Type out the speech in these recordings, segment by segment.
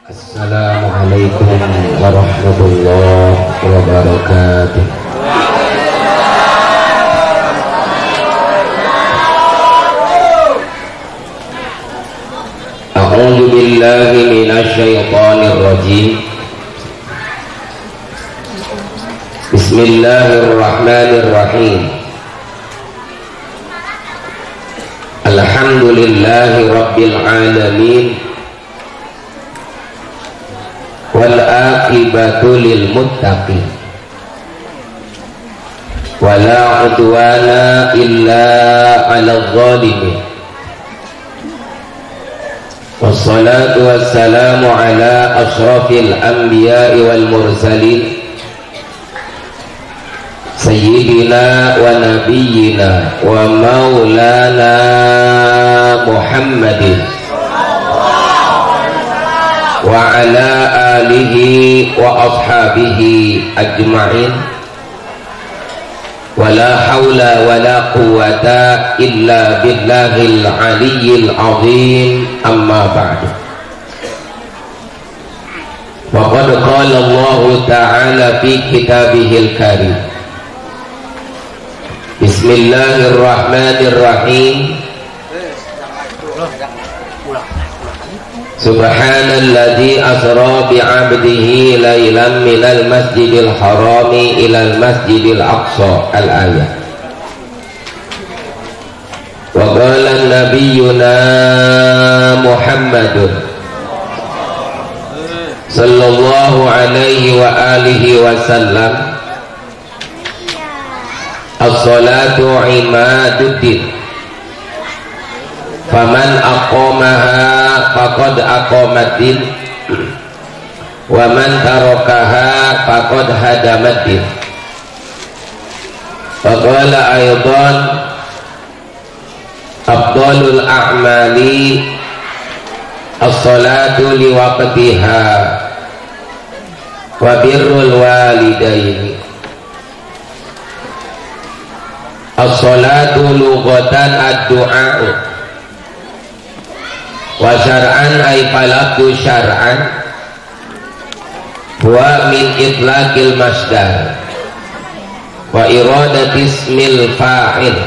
Assalamualaikum warahmatullahi wabarakatuh. A'udzu billahi minasy syaithanir rajim. Bismillahirrahmanirrahim. Alhamdulillahi rabbil alamin. Wal aqibatu lil muttaqin wala udwana illa 'alal zalimin. Wassalatu wassalamu ala asyrafil anbiya'i wal mursalin sayyidina wa nabiyyina wa maulana Muhammadin wa ala alihi wa ashabihi ajma'in. Wala hawla wala quwwata illa billahil aliyyil azim. Amma ba'du. Wa qad qala Allah ta'ala fi kitabihil karim. Bismillahirrahmanirrahim. Subhanalladzi asra bi'abdihi lailan minal masjidil harami ilal masjidil aqsa. Al-ayat. Wa qala nabiyyuna Muhammadun sallallahu alaihi wa alihi wasallam, as-salatu imaduddin, faman aqamaha faqad aqamaddin wa man tarakaha faqad hadamaddin. Wa qala aydan afdalul a'mali as-salatu liwaqtiha wa birrul walidaini. As-salatu lughatan ad-du'a wa syar'an ay falaqu syar'an wa min itlaqil masdar wa iradati ismil fa'il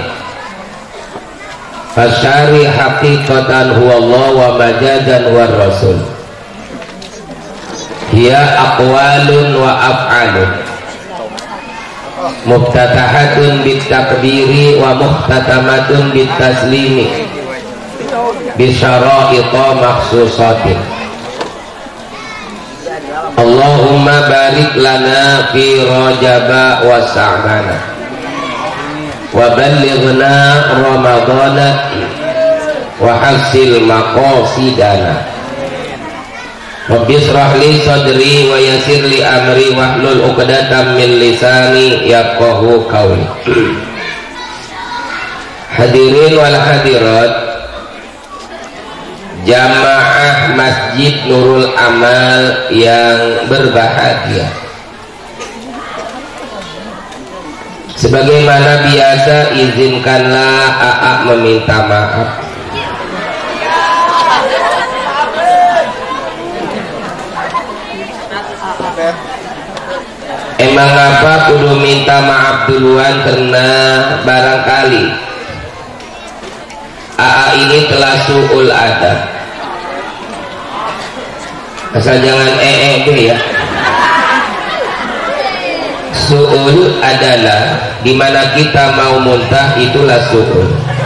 fasyari haqiqatan huwa Allah wa majazan huwa rasul. Hiya aqwalun wa af'alun muftatahatun bit takbiri wa muhtatamatun bit taslimi bisyara'ita makhsusatin. Allahumma barik lana fi rajaba wa sa'bana wa ballighna ramadana wa hasil maqasidana. Rabbi shrah li sadri wa yassir li amri wahlul 'uqdatam min lisani yafqahu qawli. Hadirin wal hadirat, jamaah Masjid Nurul Amal yang berbahagia, sebagaimana biasa izinkanlah AA meminta maaf emang apa kudu minta maaf duluan karena barangkali AA ini telah su'ul adab. Asal jangan ya. Su'ul adalah dimana kita mau muntah, itulah su'ul.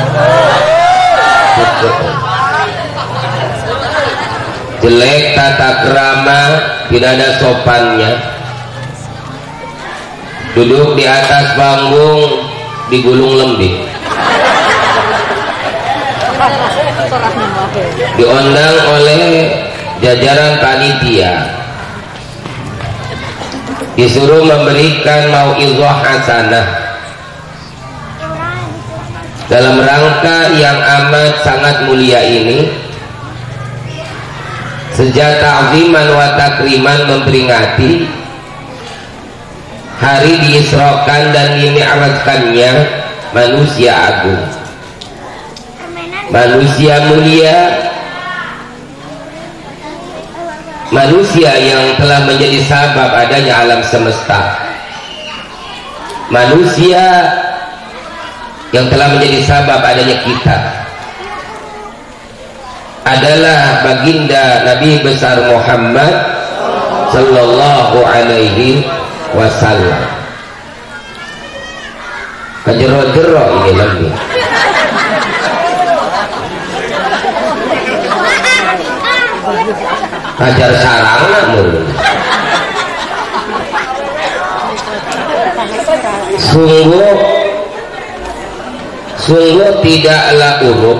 Jelek, tata krama, tidak ada sopannya. Duduk di atas panggung digulung lembing, diundang oleh jajaran panitia, disuruh memberikan mau'izah hasanah dalam rangka yang amat sangat mulia ini, sejak ta'ziman wa takriman memperingati hari diisrokan dan dimi'rajkannya manusia agung, manusia mulia manusia yang telah menjadi sabab adanya alam semesta, manusia yang telah menjadi sabab adanya kita adalah baginda Nabi besar Muhammad sallallahu alaihi wasallam. Kejero-jero ini lebih ajar sarang namun sungguh tidaklah uruk,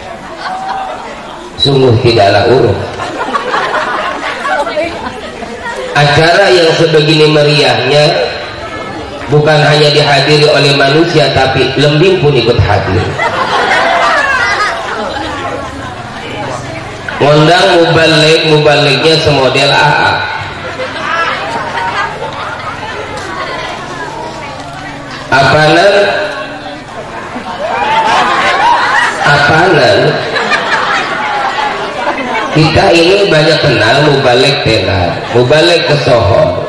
sungguh tidaklah uruk acara yang sebegini meriahnya bukan hanya dihadiri oleh manusia tapi lembing pun ikut hadir. Ngondang mubaliknya semodel AA. Apanan kita ini banyak kenal mubalik tenar, mubalik ke Soho,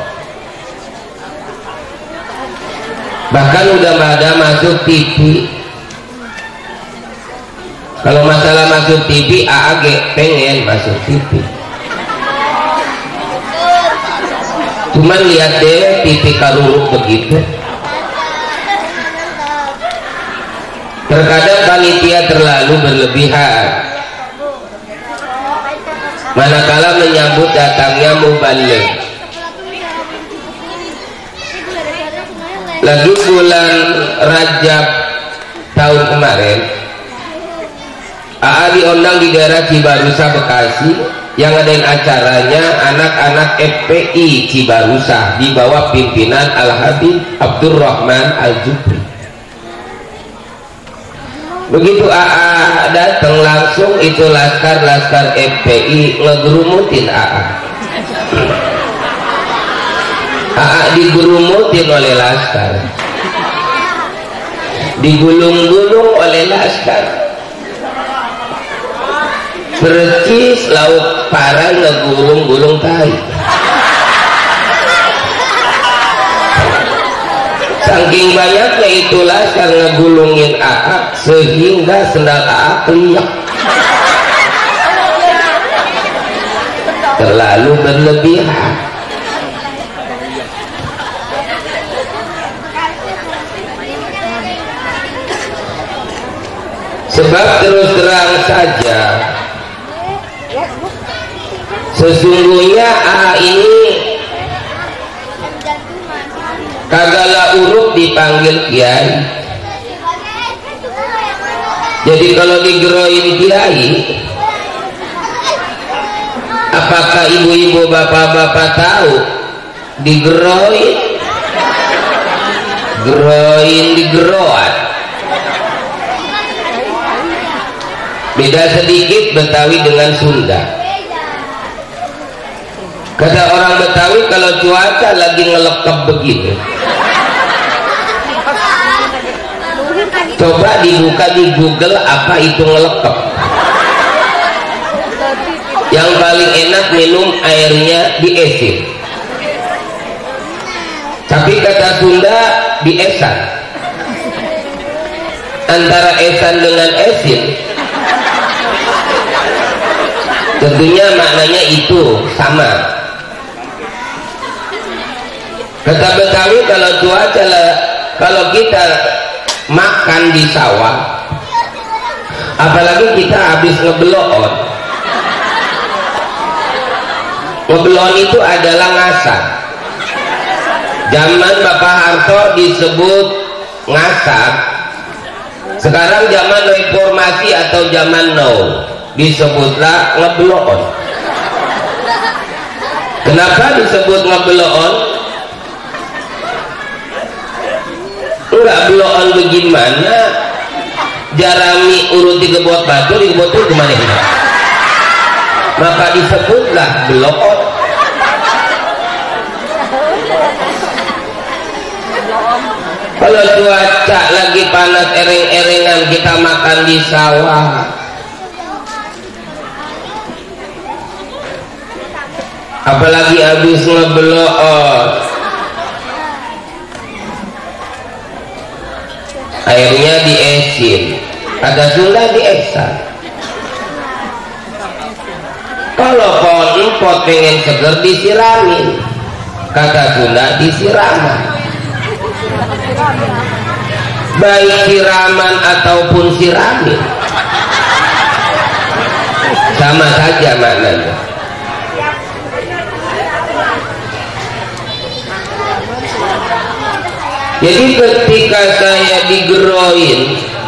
bahkan udah ada masuk TV. Kalau masalah masuk TV, AAG pengen masuk TV. Cuman lihat deh TV karuruk begitu. Terkadang panitia terlalu berlebihan. Manakala menyambut datangnya mubalik. Lagi bulan Rajab tahun kemarin, AA diundang di daerah Cibarusa Bekasi yang ngadain acaranya anak-anak FPI Cibarusa di bawah pimpinan Al-Habib Abdurrahman Al-Jubri. Begitu AA datang langsung itu laskar FPI ngegerumutin AA. AA digerumutin oleh laskar, digulung-gulung oleh laskar. Percis lauk parah ngegulung-gulung tai. Saking banyaknya itulah karena ngegulungin AA sehingga sendal AA keliak. Terlalu berlebihan. Sebab terus terang saja sesungguhnya AA ini kagaklah uruk dipanggil kiai. Jadi kalau digeroin kiai, apakah ibu-ibu bapak-bapak tahu digeroin digeroan? Beda sedikit Betawi dengan Sunda. Kata orang Betawi kalau cuaca lagi ngelekep begini, coba dibuka di Google apa itu ngelekep. Yang paling enak minum airnya diesin. Tapi kata Sunda diesan. Antara esan dengan esin tentunya maknanya itu sama. Kata Betawi kalau cuaca kalau kita makan di sawah, apalagi kita habis ngebelon. Ngebelon itu adalah ngasar. Zaman Bapak Harto disebut ngasar. Sekarang zaman reformasi atau zaman now disebutlah ngebelon. Kenapa disebut ngebelon? Enggak belon bagaimana? Jarami urut digebot batu, digebot itu kemana? Maka disebutlah belon. Kalau cuaca lagi panas ereng-erengan kita makan di sawah, apalagi habis ngebelot, airnya diesin, ada Sunda diesan. Kalau pohon empot pengen seger disiramin, kata Sunda disiraman. Baik siraman ataupun siramin sama saja maknanya. Jadi ketika saya digeroin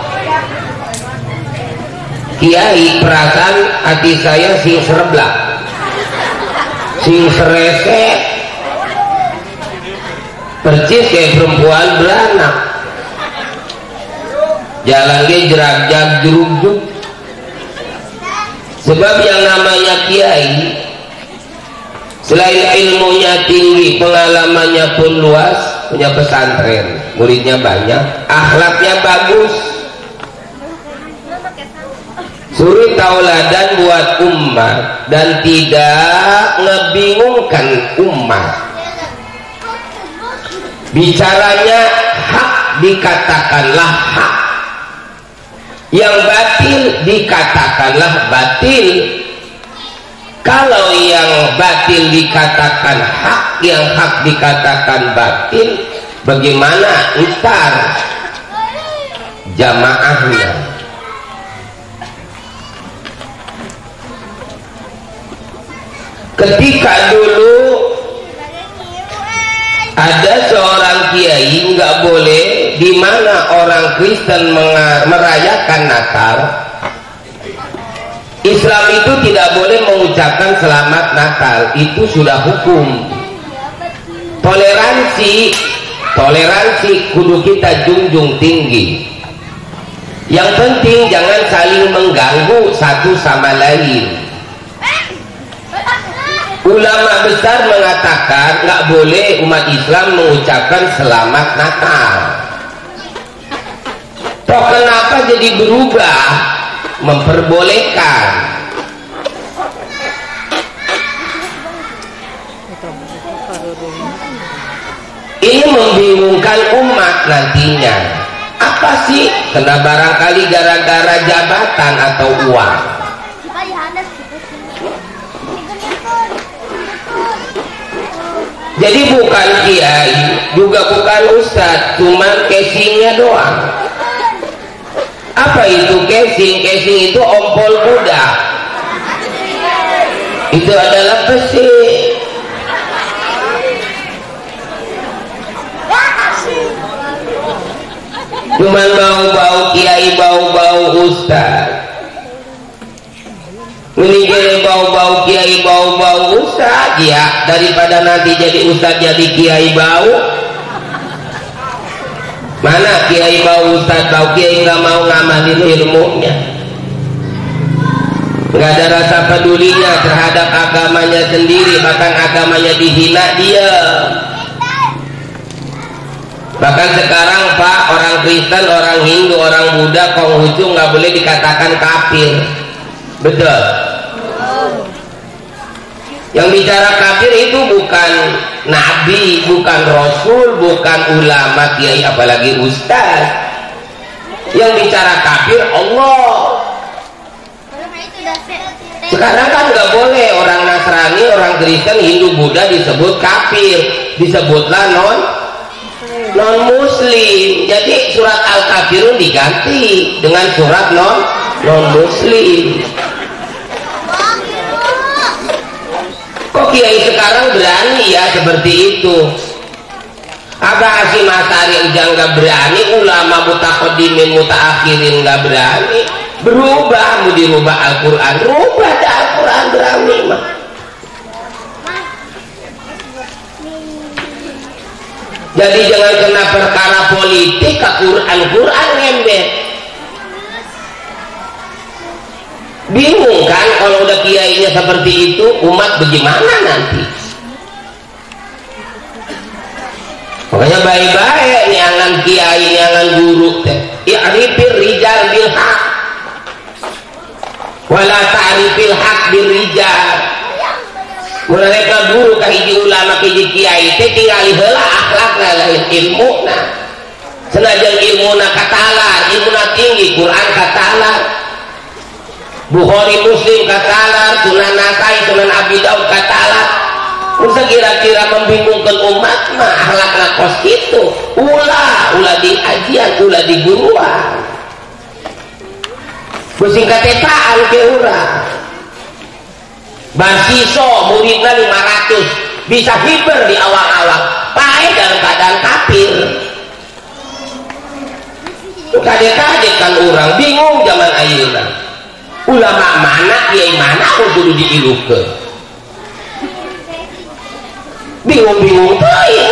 kiai, perasaan hati saya sing sereblak, sing seresek, percis kayak perempuan beranak, jalannya jerak-jak jeruk-juk. Sebab yang namanya kiai, selain ilmunya tinggi, pengalamannya pun luas, punya pesantren, muridnya banyak, akhlaknya bagus, suri tauladan buat umat dan tidak ngebingungkan umat. Bicaranya hak dikatakanlah hak, yang batil dikatakanlah batil. Kalau yang batil dikatakan hak, yang hak dikatakan batil, bagaimana ntar jamaahnya? Ketika dulu ada seorang kiai nggak boleh, di mana orang Kristen merayakan Natal, Islam itu tidak boleh mengucapkan selamat Natal, itu sudah hukum. Toleransi kudu kita junjung tinggi. Yang penting jangan saling mengganggu satu sama lain. Ulama besar mengatakan nggak boleh umat Islam mengucapkan selamat Natal. Toh kenapa jadi berubah memperbolehkan? Ini membingungkan umat nantinya. Apa sih? Kena barangkali gara-gara jabatan atau uang. Jadi bukan kiai, juga bukan ustadz, cuma casingnya doang. Apa itu casing? Casing itu ompol kuda. Itu adalah besi. Cuman bau-bau kiai, bau-bau ustadz. Mending bau-bau kiai, bau-bau ustadz ya, daripada nanti jadi ustadz jadi kiai bau. Mana kiai bau, ustadz bau, kiai nggak mau ngamalin ilmunya, nggak ada rasa pedulinya terhadap agamanya sendiri, bahkan agamanya dihina dia. Bahkan sekarang Pak, orang Kristen, orang Hindu, orang Buddha, Konghucu nggak boleh dikatakan kafir, betul? Yang bicara kafir itu bukan nabi, bukan rasul, bukan ulama, kiai, apalagi ustaz. Yang bicara kafir Allah. Sekarang kan nggak boleh orang Nasrani, orang Kristen, Hindu, Buddha disebut kafir, disebutlah non muslim. Jadi surat Al-Kafirun diganti dengan surat non muslim. Kok kiai sekarang berani ya seperti itu? Apa Hasyim Asy'ari ujang nggak berani, ulama mutaqaddimin mutaakhirin nggak berani? Berubah, mau dirubah Al-Quran, rubah Al-Quran berani mah. Jadi jangan kena perkara politik ke Quran ngembet. Bingung kan kalau udah kiainya seperti itu, umat bagaimana nanti? Makanya baik-baik niangan kiai, niangan guru teh. I'rifir rijal bil haq wala ta'rifil haq bil rijal. mereka guru ka hiji ulama ka hiji kiai teh tingali heula akhlakna lain ilmuna. Senajan ilmuna katalar, ilmuna tinggi, Quran katalar, Bukhari Muslim katalar, Sunan Nasai, Sunan Abi Daud katalar. Masa kira-kira membingungkan umat mah akhlakna kos kitu. Ulah di ajian, ulah di guruan. Pusing katetaan ke urang. Basiso muridnya 500 bisa hiber di awal-awal pae dalam keadaan kafir. Kadek-kadek kan orang bingung zaman ayeuna ulama mana kiai mana kudu diilukeun bingung-bingung pae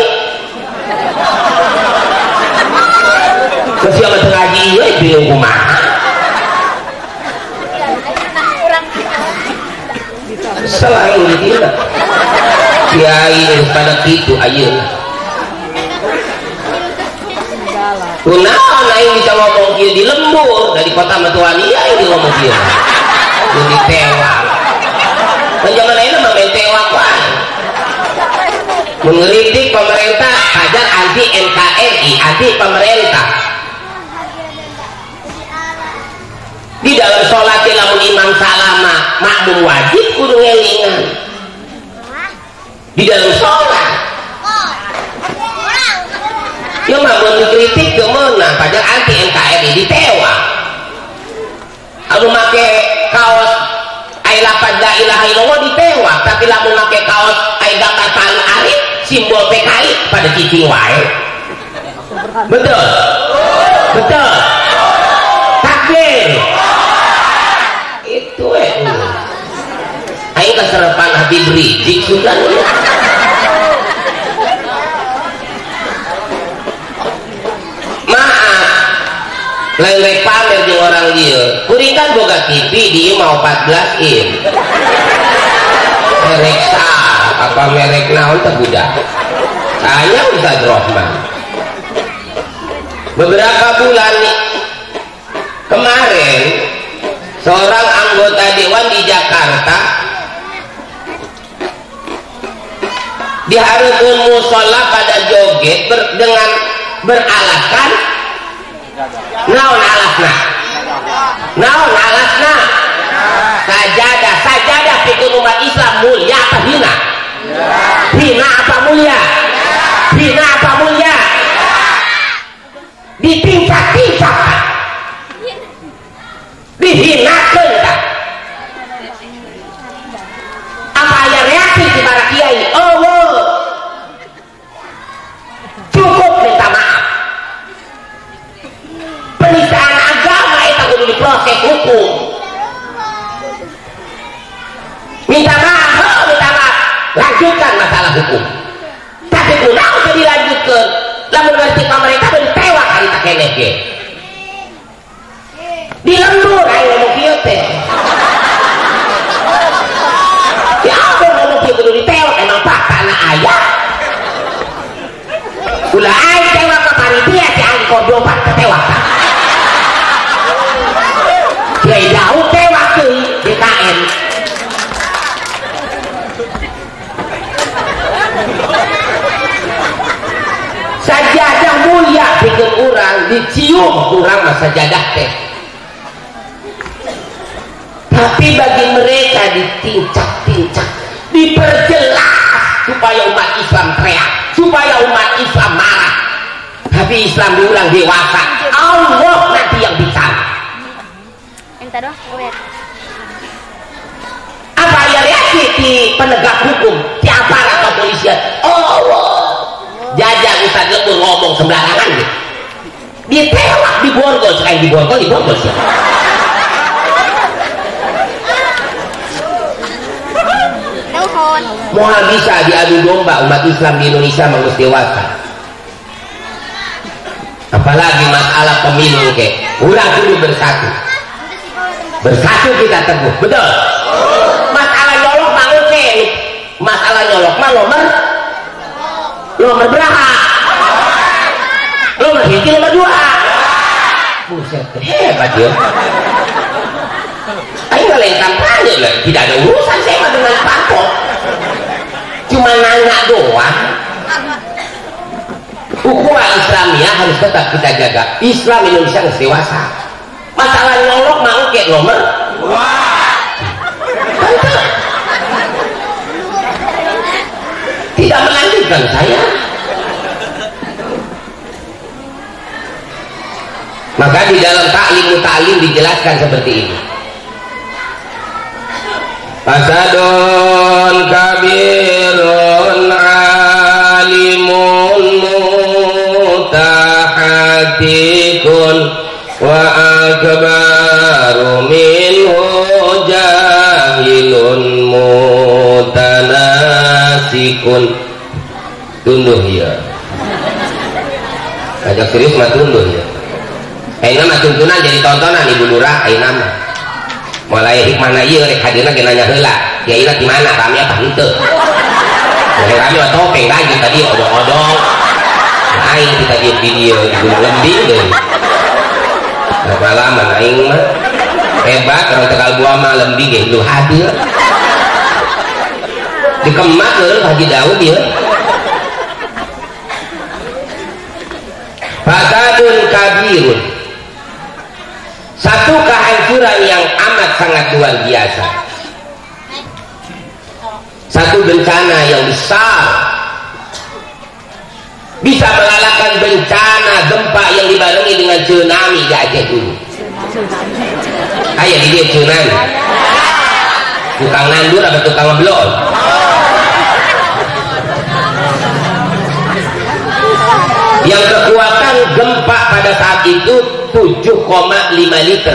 masih amat ngaji we bingung kumaha selain itu kiai pada kitu ayeuna kunaon aing bisa ngomong kieu di lembur dari kota Matuani aing ngomong kieu jadi tewak dan zaman ayeuna mah main tewak wae mengkritik pemerintah hajar anti NKRI anti pemerintah di dalam sholat lamun imam salama makmum wajib kudu ngelingan di dalam sholat ya mah mau dikritik kemenang padahal anti NKRI ditewak anu make kaos ai lapad la ilaha illallah ditewak tapi lamun make kaos ai gambar Palu Arif simbol PKI pada cicing wae betul betul takbir itu aing keserepan Habib Rizik sudah lain-lain pamer di orang dia kuring kan boga TV dia mau 14 in merek sah apa merek naon teh budak saya Ustaz Rohman beberapa bulan kemarin seorang anggota dewan di Jakarta diharuskan musola pada joget dengan beralaskan naon alasna sajadah pikun umat Islam mulia apa hina apa mulia ditingkat dihinakeun tak apa aya reaksi di para kiai cukup minta maaf penistaan agama itu kudu diproses hukum minta maaf lanjutkan masalah hukum tapi kunaon teu dilanjutkeun lamun ngerti pemerintah beul tewak ari tak keneh ge di lembur aing ngomong kieu teh ya apa ngomong kieu kudu ditewak emang faktana aya ulah aing tewak ka panitia si aing kodopan ketewakan kiai Daud tewak deui DKN sajadah mulia bikin orang dicium kurang mah sajadah teh tapi bagi mereka ditincak-tincak diperjelas supaya umat Islam teriak supaya umat Islam marah tapi Islam diulang dewasa Allah nanti yang bicara apa ya reaksi di penegak hukum di aparat kepolisian Allah jajak Ustaz lembur ngomong sembarangan gitu ditewak di borgol sekali di borgol sih mau bisa diadu domba umat Islam di Indonesia mengurus dewasa apalagi masalah pemilu ke ulah dulu bersatu kita teguh betul masalah nyolok bangun ke masalah nyolok mah nomor berapa nomor hiji nomor 2 buset hebat ya ayo lain kampanye lah tidak ada urusan saya mah dengan parpol cuma nanya doang. Ukhuwah Islamiyah harus tetap kita jaga. Islam Indonesia harus dewasa. Masalah nyolok mau kayak nomor tidak melanjutkan saya. Maka di dalam ta'lim dijelaskan seperti ini. Fasadun kabirun alimun mutahatikun wa akbaru minhu jahilun mutanasikun. Tunduh ya. Ajak serius mah tunduh ya. Aina mah tuntunan jadi tontonan Ibu Lurah aina mah. Mulai hikmahna ieu rek hadirna ge nanya heula. Kiai di mana? Rami apa henteu? Rami mah topeng lagi tadi odong-odong. Aing kita di video lembing deui. Pengalaman aing mah hebat orang Tegal Buah mah lembing ge lu hadir. Dikemat heureul Haji Daud ieu. Fasadun kabirun. Satu kehancuran yang amat sangat luar biasa. Satu bencana yang besar bisa mengalahkan bencana gempa yang dibarengi dengan tsunami di Aceh dulu. Ayo di dia tsunami. Tukang nandur atau tukang ngeblon? Yang kekuatan gempa pada saat itu 7,5 liter,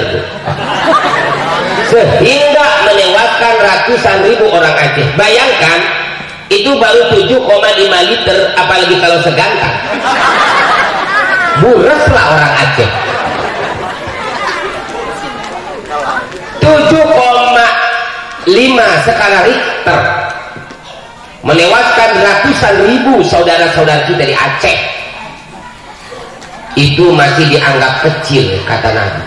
sehingga menewaskan ratusan ribu orang Aceh. Bayangkan itu baru 7,5 liter, apalagi kalau segantang, bureslah orang Aceh. 7,5 skala Richter menewaskan ratusan ribu saudara-saudara kita di Aceh. Itu masih dianggap kecil kata Nabi.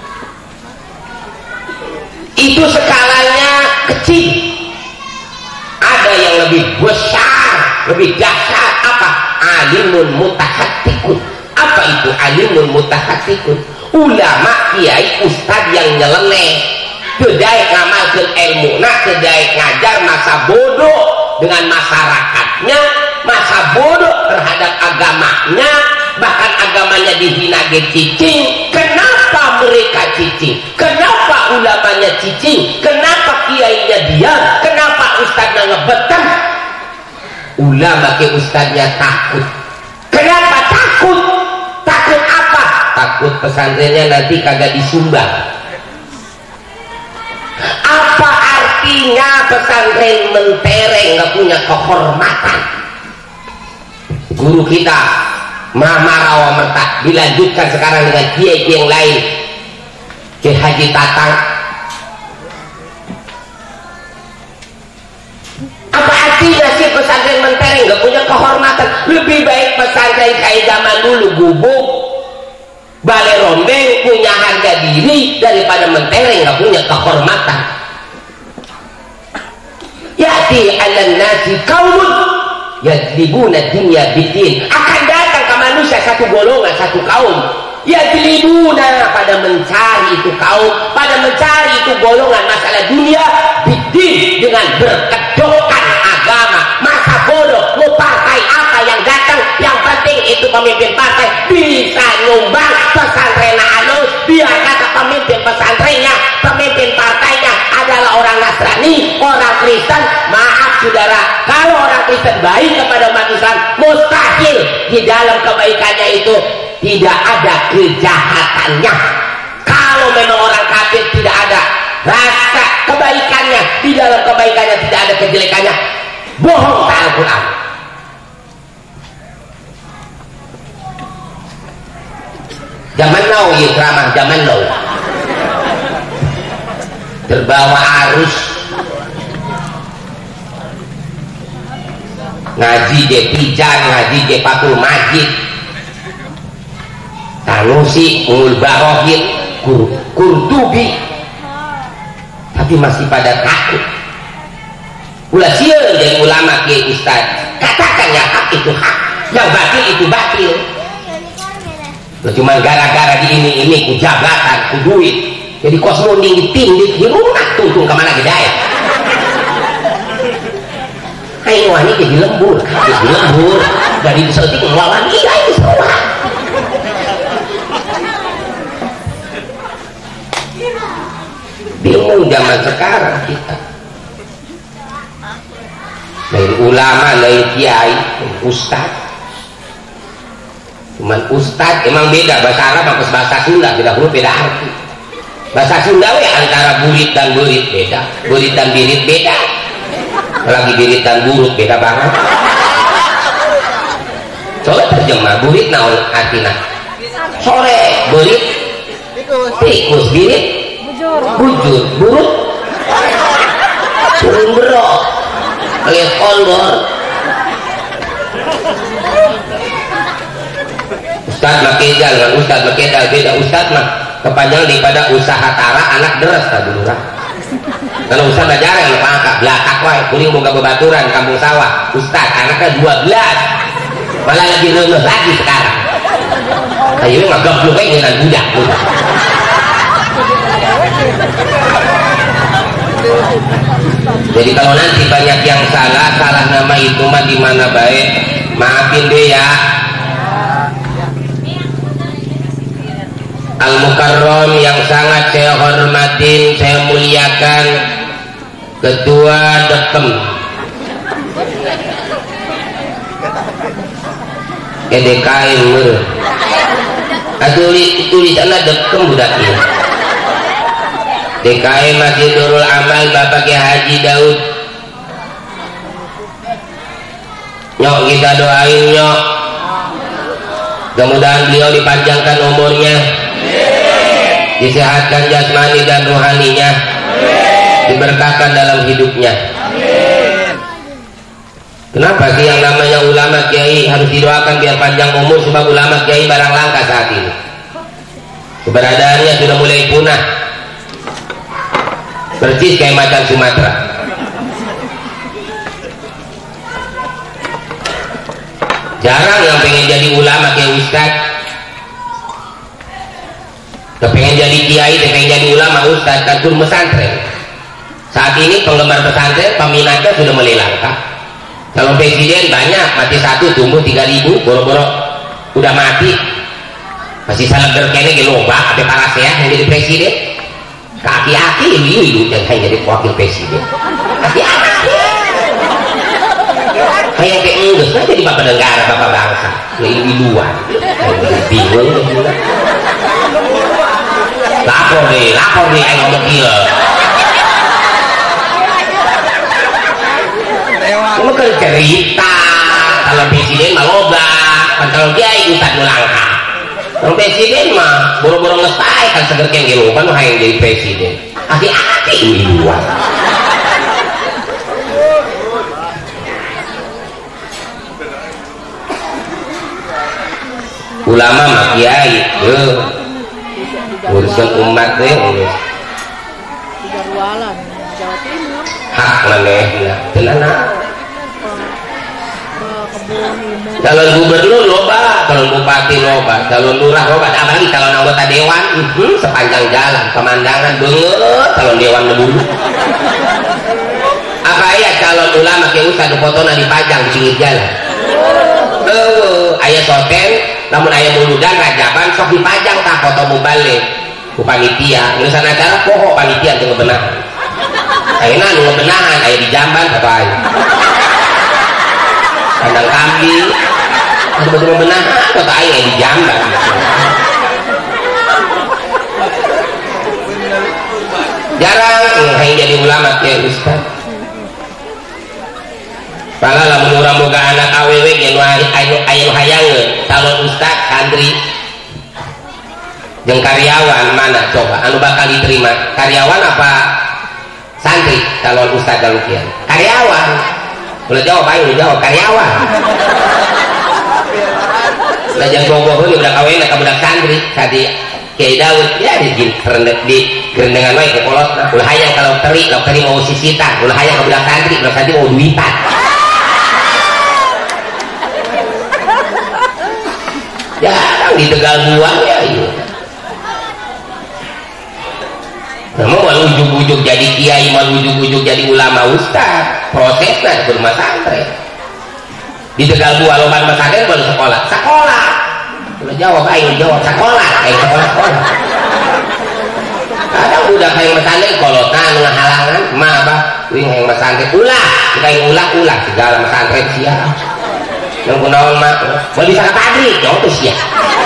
Itu skalanya kecil. Ada yang lebih besar, lebih dahsyat. Apa? Alimun mutahatikun. Apa itu alimun mutahatikun? Ulama, kiai, ustad yang nyeleneh, kedai ngamalkeun ilmuna, kedai ngajar masa bodoh dengan masyarakatnya, masa bodoh terhadap agamanya, bahkan agamanya dihina ge cicing. Kenapa mereka cicing? Kenapa ulamanya cicing? Kenapa kiainya diam? Kenapa ustadznya ngebetan? Ulama ke ustadznya takut. Kenapa takut? Takut apa? Takut pesantrennya nanti kagak disumbang. Apa artinya pesantren mentereng, nggak punya kehormatan? Guru kita Mama Rawa Mertak dilanjutkan sekarang dengan kiai yang lain, Kiai Haji Tatang. Apa artinya sih pesantren mentereng, nggak punya kehormatan? Lebih baik pesantren kayak zaman dulu, gubuk, balai rombeng, punya harga diri daripada mentereng, nggak punya kehormatan. Ya'ti 'alan nasi qaumun yadribuna dunya bidin. Akan datang ke manusia satu golongan, satu kaum, yadribuna, pada mencari itu kaum, pada mencari itu golongan masalah dunia bidin, dengan berkedokkan agama. Masa bodoh, mau partai apa yang datang, yang penting itu pemimpin partai bisa nyumbang pesantren alus. Biar kata pemimpin pesantrennya, pemimpin partainya adalah orang Nasrani, orang Kristen. Maaf saudara, kalau orang Kristen baik kepada umat Islam, mustahil di dalam kebaikannya itu tidak ada kejahatannya. Kalau memang orang kafir tidak ada rasa kebaikannya, di dalam kebaikannya tidak ada kejelekannya, bohong tak Al-Quran. Zaman now ya ceramah, zaman now terbawa arus ngaji je pijan, ngaji je Fathul Majid, Sanusi, Ulul Barohin, Qurtubi, tapi masih pada takut. ulah sieun jadi ulama kiai ustad. Katakan yang hak itu hak, yang batil itu batil. Cuma gara-gara di ini ku jabatan, ku duit, jadi kos munding ditindik di rumah tuntung kemana gedaya. Ayo wani jadi lembur, dari disetik ngelawan iya ini semua. Bingung zaman sekarang kita. Lain ulama, lain kiai, ustad. Cuman ustad emang beda bahasa Arab sama bahasa Sunda, beda huruf beda arti. Bahasa Sunda we antara burit dan berit beda, berit dan birit beda. Lagi birit dan burut beda banget. Coba terjemah burit naon artina? Sore, berit tikus, birit bujur, burut turun berok alias kondor. Ustad makedal dengan ustad makedal beda. Ustad mah kepanjang daripada usaha tara anak deres tak dulu lah. Kalau ustad jarang anak angkat belakang wae kuring boga bebaturan kampung sawah. Ustad anaknya 12 malah lagi remes lagi sekarang. Ayo mah geblok kayak ngenan budak. Jadi kalau nanti banyak yang salah nama itu mah di mana baik maafin deh ya. Al-Mukarram yang sangat saya hormatin, saya muliakan, Ketua Dekem EDKM tulisannya Dekem budak ini DKM Masjidul Amal Bapak Kiai Haji Daud. Nyok kita doain nyok, mudah-mudahan beliau dipanjangkan umurnya, disehatkan jasmani dan rohaninya, diberkahkan dalam hidupnya. Kenapa sih yang namanya ulama kiai harus didoakan biar panjang umur? Sebab ulama kiai barang langka saat ini, keberadaannya sudah mulai punah, persis kayak macan Sumatera. Jarang yang pengen jadi ulama kayak ustad, pengen jadi kiai, pengen jadi ulama ustad, kantor pesantren. Saat ini penggemar pesantren peminatnya sudah mulai langka. Calon presiden banyak, mati satu tumbuh 3.000, boro-boro udah mati masih salah berkene ke loba, ada para sehat yang jadi presiden. Kaki-kaki ilu yang jadi wakil presiden. Kaki-kaki kayak enggak kan jadi bapak negara, bapak bangsa, ilu-iluan, bingung. Lapor nih, ayo ngomong gila. Kamu kan cerita, kalau presiden mah loba, kalau kiai ustad mulangka. Kalau presiden mah boro-boro ngestai kan seger kengelu kan hayang jadi presiden. Hati-hati iluan. Ulama mah kiai, urusan umat deh, hak manehna, tenana. Calon gubernur loba, calon bupati loba, calon lurah loba, apalagi calon anggota dewan, sepanjang jalan pemandangan banget calon dewan dulu. Apa ya calon ulama kayak ustad fotona dipajang di pinggir jalan. Ayah soten, namun ayah muludan rajaban sok dipajang tak foto mubalik ku panitia nulisan acara poho panitia untuk ngebenahan. Ayeuna nu ngebenahan ayah di jamban apa ayah kandang kambing betul-betul ngebenahan kota ayah di jamban. Jarang yang jadi ulama kayak ustad. Pala lamun urang boga anak awewe ge nu aya hayangeun calon ustad, santri jeung karyawan mana coba anu bakal diterima? Karyawan apa santri calon ustad dan kiai? Karyawan. Ulah jawab ayo jawab karyawan. Lah jangan bogoh heula budak awewe ka budak santri tadi Kiai Daud ya di kerendengan wae ke kolot ulah hayang kalau teri mau sisitan ulah hayang ke budak santri mau duitan jarang di Tegal buang ya iya namun mau ujug-ujug jadi kiai mau ujug-ujug jadi ulama ustad prosesnya di rumah santri di Tegal buang loba pesantren baru sekolah udah jawab sekolah kadang udah kayak pesantren kolotan ngahalangan mah apa wing yang pesantren ulah segala pesantren siap yang kunaon mah mau bisa ke pabrik jauh tuh siap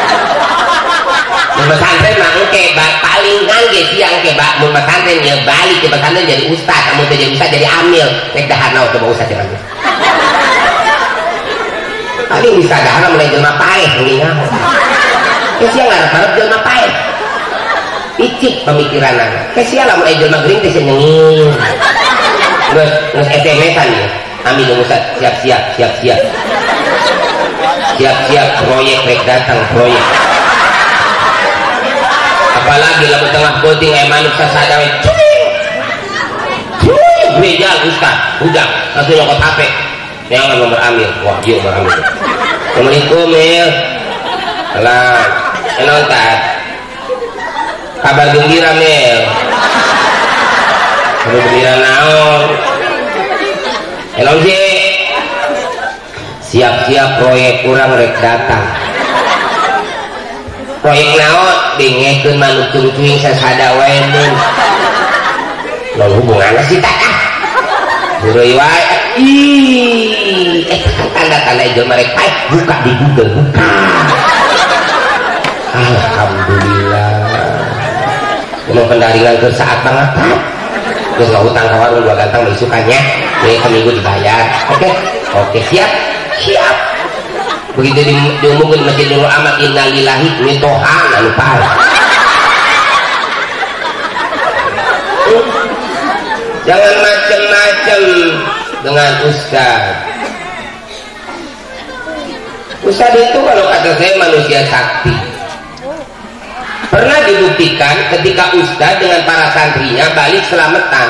mun pesantren mah engke paling ngangge siang ke mun pesantren ya balik ke pesantren jadi ustad kamu jadi ustad jadi amil rek dahana coba ustad jangan paling bisa dahana mulai jelma paeh mengingat kesian ngarep jelma paeh icik pemikiran anak kesian lah mulai jelma gering kesian nyengin terus SMS-an ya ambil dong ustad siap proyek rek datang proyek apalagi lalu tengah voting manusia sadawe gereja ustad udah langsung nyokot HP jangan nomor amil wah yuk nomor amil assalamualaikum mil salam enontat kabar gembira mil kabar gembira naon enon sih siap-siap proyek kurang rek datang proyek naon dengekeun manuk cungcuing sasada wae mun non hubunganna sih tak Burui wae tanda-tanda jelema rek buka di Google buka alhamdulillah emang pendaringan ke saat banget terus nggak hutang ke warung dua ganteng beisukannya ini seminggu dibayar oke siap begitu diumumkan masjid Nurul Amat innalillahi mitohan lupa jangan macem-macem dengan ustaz itu kalau kata saya manusia sakti pernah dibuktikan ketika ustaz dengan para santrinya balik selamatan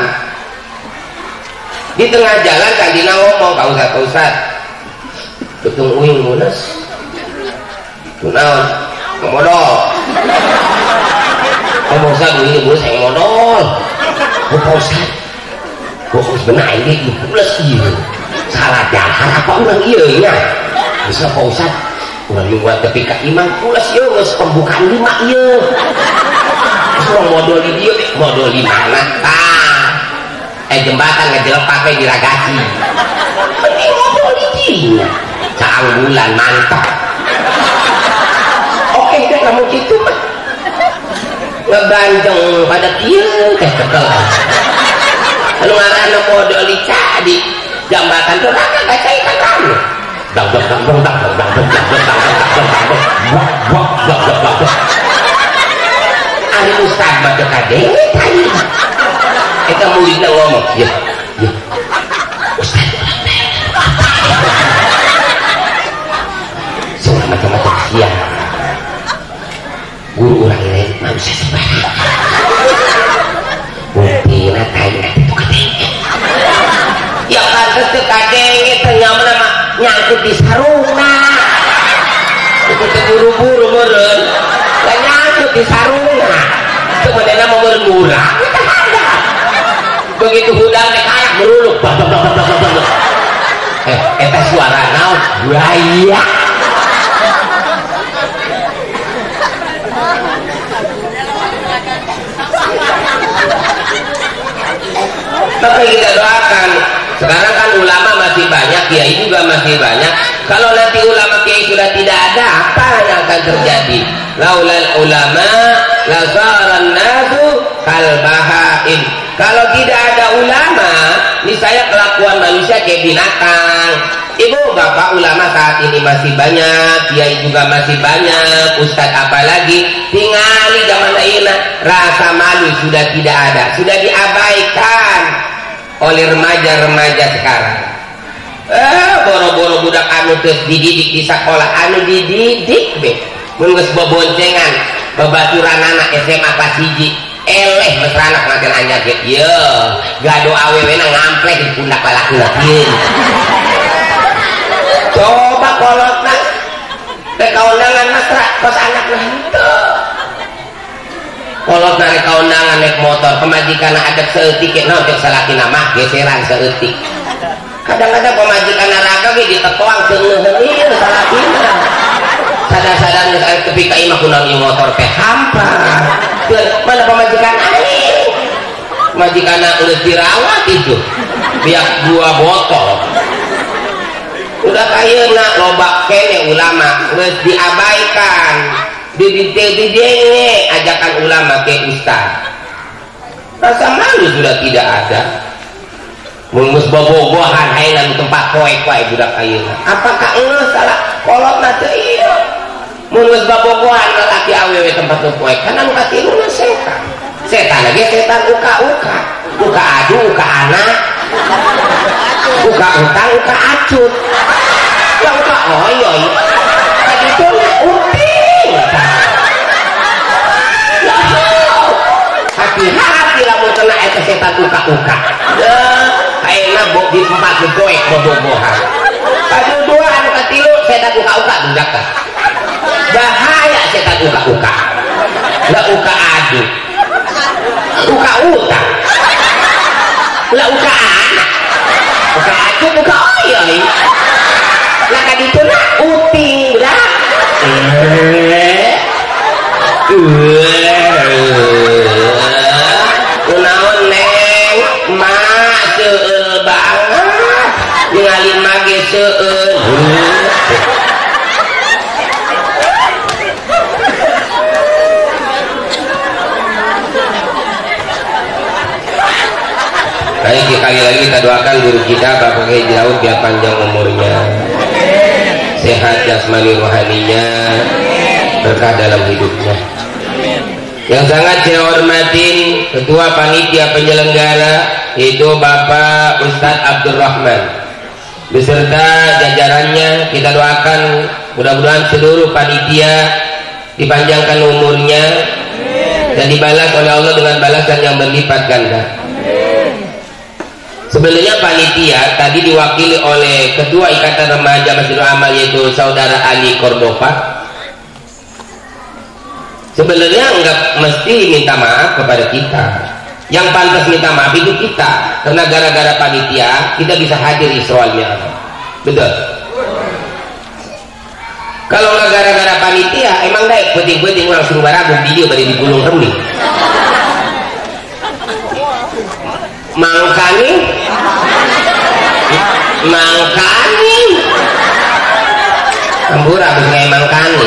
di tengah jalan kandina ngomong Pak Ustaz betung uing munas kunaon modal ngomong Ustaz uing munas yang modal Pak Ustaz kok benar ini mulas iya salah dahar apa orang iya ya bisa Pak Ustaz ulah buat ketika imam pulas ya geus pembukaan 5 iya orang modal di dia modal di mana jembatan ngejelek pakai diragasi ini modal di dia caang bulan mantap oke deh kamu gitu mah ngebanjeng pada dia kekel anu ngaranna modal di jambatan tuh kan kacaikan kamu ari ustad mah teu kadenge tadi eta muridna ngomong ya ustad soalnya macam-macam siang guru urang lain manusia sembarangan buktina tanya itu kadenge ya pantes teu kadenge teh nyaman mah nyangkut di sarungna itu buru-buru meureun lah nyangkut di sarungna itu manehna mau murah kita ada begitu hudang teh kayak meruluk eta suara naon buaya tapi kita doakan sekarang kan ulama masih banyak kiai juga masih banyak kalau nanti ulama kiai sudah tidak ada apa yang akan terjadi laulal ulama lazaran nasu kalbahaim kalau tidak ada ulama niscaya kelakuan manusia kayak binatang ibu bapak ulama saat ini masih banyak kiai juga masih banyak ustadz apalagi tingali zaman ayeuna rasa malu sudah tidak ada sudah diabaikan oleh remaja-remaja sekarang boro-boro budak anu terus dididik di sekolah anu dididik be mun geus boboncengan babaturan anak SMA kelas 1 eleh mesra anak ngaten anyar gitu ya gado awewena ngamplek di pundak laki-laki coba kolotna teh kaundangan mesra kos anak lah itu kolotna rek kaundangan naik motor pemajikan ada seeutik naon teh salaki nama geseran seeutik kadang-kadang pemajikan raga ge ditetoang seuneuh ieu salakina sadar-sadar tepi ka imah kunaon ieu motor teh hampa mana pemajikan aing pemajikan geus dirawat itu biak 2 botol udah kayeuna loba kene ulama geus diabaikan didenge ajakan ulama ke ustaz rasa malu sudah tidak ada mungus bobogohan hayeuna di tempat poek-poek budak ayeuna apakah eus salah kolotna teu ieu mungus bobogohan lalaki awewe tempat poek kana nu katiluna setan lagi setan uka-uka adu uka anak uka utang uka acut ya uka oyoy tadi itu uping hati-hati lamun kena eta setan uka-uka ayeuna di tempat poek bobogohan kadua anu katilu setan uka-uka budak tah bahaya setan uka-uka lah uka adu uka utang lah uka anak uka adu uka oyoy lah kadituna uping budak kunaon neng mak seueul banget ningali mage seueul baik sekali lagi kita doakan guru kita Bapak Kiai Daud biar panjang umurnya sehat jasmani rohaninya berkah dalam hidupnya. Yang sangat saya hormatin ketua panitia penyelenggara yaitu Bapak Ustadz Abdurrahman beserta jajarannya, kita doakan mudah-mudahan seluruh panitia dipanjangkan umurnya dan dibalas oleh Allah dengan balasan yang berlipat ganda. Sebenarnya panitia tadi diwakili oleh Ketua Ikatan Remaja Masjidil Amal yaitu Saudara Ali Cordova. Sebenarnya enggak mesti minta maaf kepada kita. Yang pantas minta maaf itu kita, karena gara-gara panitia kita bisa hadir Israelnya. Betul. Kalau nggak gara-gara panitia, emang deh penting-penting langsung baragu video dari digulung remli. Mangkani Kambura bisa mangkani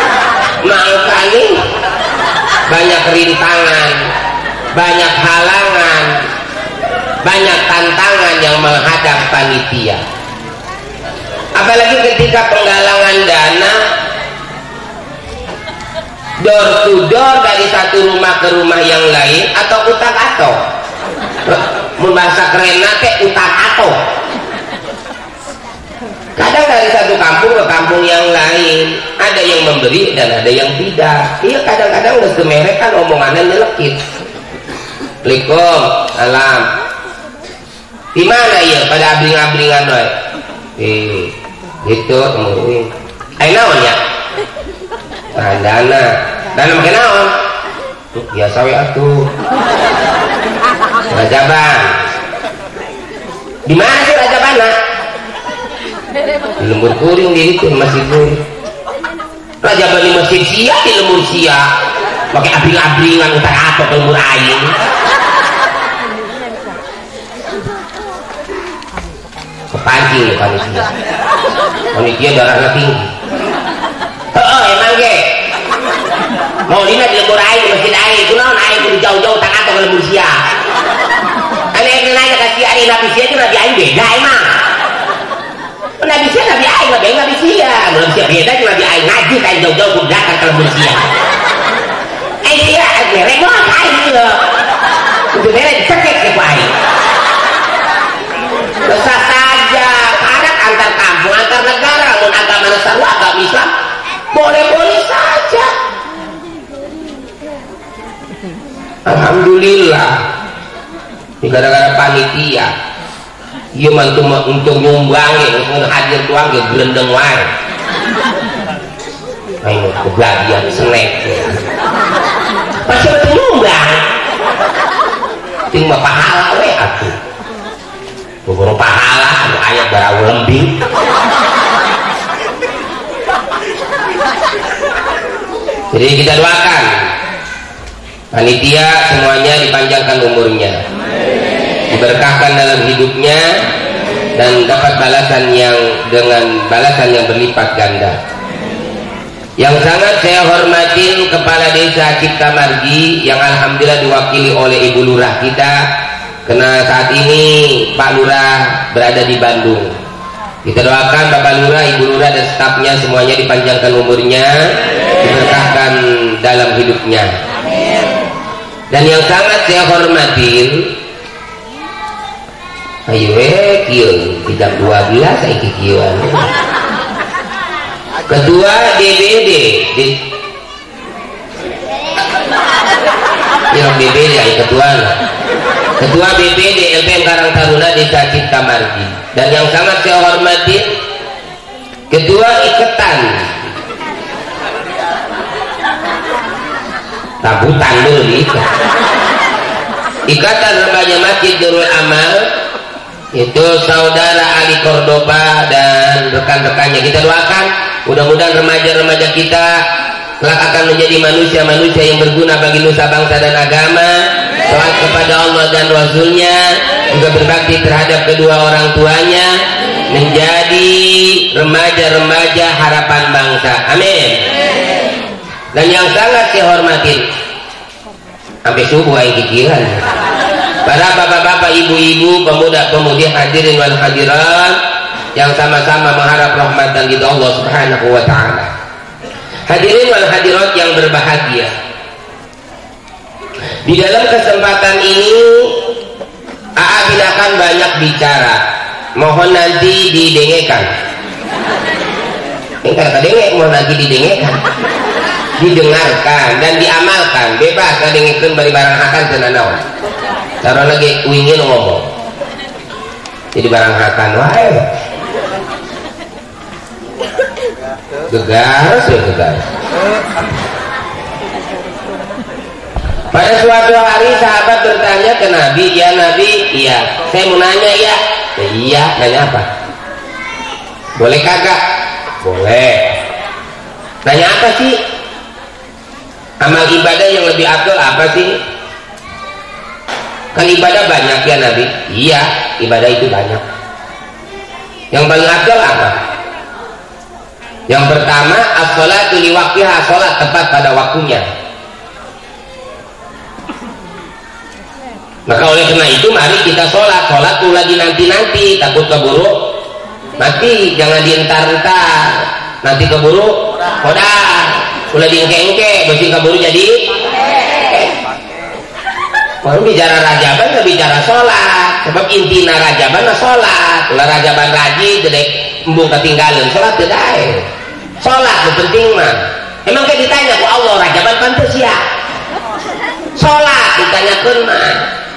banyak rintangan, banyak halangan, banyak tantangan yang menghadap panitia. Apalagi ketika penggalangan dana door to door dari satu rumah ke rumah yang lain atau utak-atok, membahasa kerenna teh utak-atok. Kadang dari satu kampung ke kampung yang lain ada yang memberi dan ada yang tidak. Iya, kadang-kadang udah semerek kan omongannya nyelekit. Assalamualaikum, salam. Di mana ya pada abring-abringan doy? Gitu temuin. Ayo naon ya? Dana make naon? Biasa we atuh. Rajaban. Di mana sih Rajabana? Di lembur kuring di itu masih kuring. Rajaban di masjid sia di lembur sia. Pakai abring-abringan utar atok ke lembur aing. Kepancing ya panitia darahnya tinggi. Emang ge mau dina di lembur aing masjid aing kunaon aing kudu jauh-jauh tak atok ke lembur sia. Ane nanya kasih aing nabi sia itu nabi aing beda emang. Nabi sia nabi aing nabi aing nabi sia belum sia beda jeung nabi aing ngaji kain jauh-jauh kudu datang ke lembur sia. Sia merek mah aing ieu. Kudu merek cekek ke aing. Besar saja adat antar kampung antar negara mun agama sarua agama Islam boleh-boleh saja. Alhamdulillah ini gara-gara panitia iya mantu untuk nyumbangin untuk hadir tuang ya gelendeng wae ayo kejadian snack pasti betul nyumbang tinggal pahala we atuh guru pahala anu ayat barau lembing jadi kita doakan panitia semuanya dipanjangkan umurnya, diberkahkan dalam hidupnya dan dapat balasan yang dengan balasan yang berlipat ganda. Yang sangat saya hormatin Kepala Desa Cipta Margi yang alhamdulillah diwakili oleh Ibu Lurah kita, karena saat ini Pak Lurah berada di Bandung. Kita doakan Bapak Lurah, Ibu Lurah dan stafnya semuanya dipanjangkan umurnya, diberkahkan dalam hidupnya. Dan yang sangat saya hormatin ayo kieu jam 12 saiki kieuan Ketua DBD ya BPD ya Ketua BPD LPM Karang Taruna Desa Cipta Margi, dan yang sangat saya hormati Ketua Iketan Tabutan dulu Ikatan Remaja Masjid Nurul Amal itu Saudara Ali Cordoba dan rekan-rekannya. Kita doakan mudah-mudahan remaja-remaja kita kelak akan menjadi manusia-manusia yang berguna bagi nusa bangsa dan agama, taat kepada Allah dan Rasulnya, juga berbakti terhadap kedua orang tuanya, menjadi remaja-remaja harapan bangsa. Amin. Dan yang sangat saya hormatin sampai subuh aing pikiran para bapak-bapak, ibu-ibu, pemuda-pemudi hadirin wal hadirat yang sama-sama mengharap rahmatan dari Allah Subhanahu wa taala. Hadirin wal hadirat yang berbahagia, di dalam kesempatan ini AA tidak akan banyak bicara, mohon nanti didengekan. Enggak kadenge mohon nanti didengekan, didengarkan dan diamalkan, bebas kadengikeun bari barang akan teu naon. Cara lagi uingin ngomong jadi barang akan wae gegar sih gegar. Pada suatu hari sahabat bertanya ke Nabi, ya Nabi, iya saya mau nanya ya. Iya, nanya apa? Boleh kagak? Boleh. Nanya apa sih? Amal ibadah yang lebih afdal apa sih? Kan ibadah banyak ya Nabi. Iya, ibadah itu banyak. Yang paling afdal apa? Yang pertama, as-sholatu li waqtiha, salat tepat pada waktunya. Maka oleh karena itu mari kita sholat tuh lagi nanti takut keburu mati, jangan dientar-entar nanti keburu kodar, ulah diengke-engke bersih keburu jadi mau bicara rajaban nggak bicara sholat, sebab intina rajaban lah sholat, ulah rajaban raji gede embung ketinggalan sholat tidak sholat itu penting mah. Emang kayak ditanya ku Allah rajaban pantes ya sholat ditanyakan mah.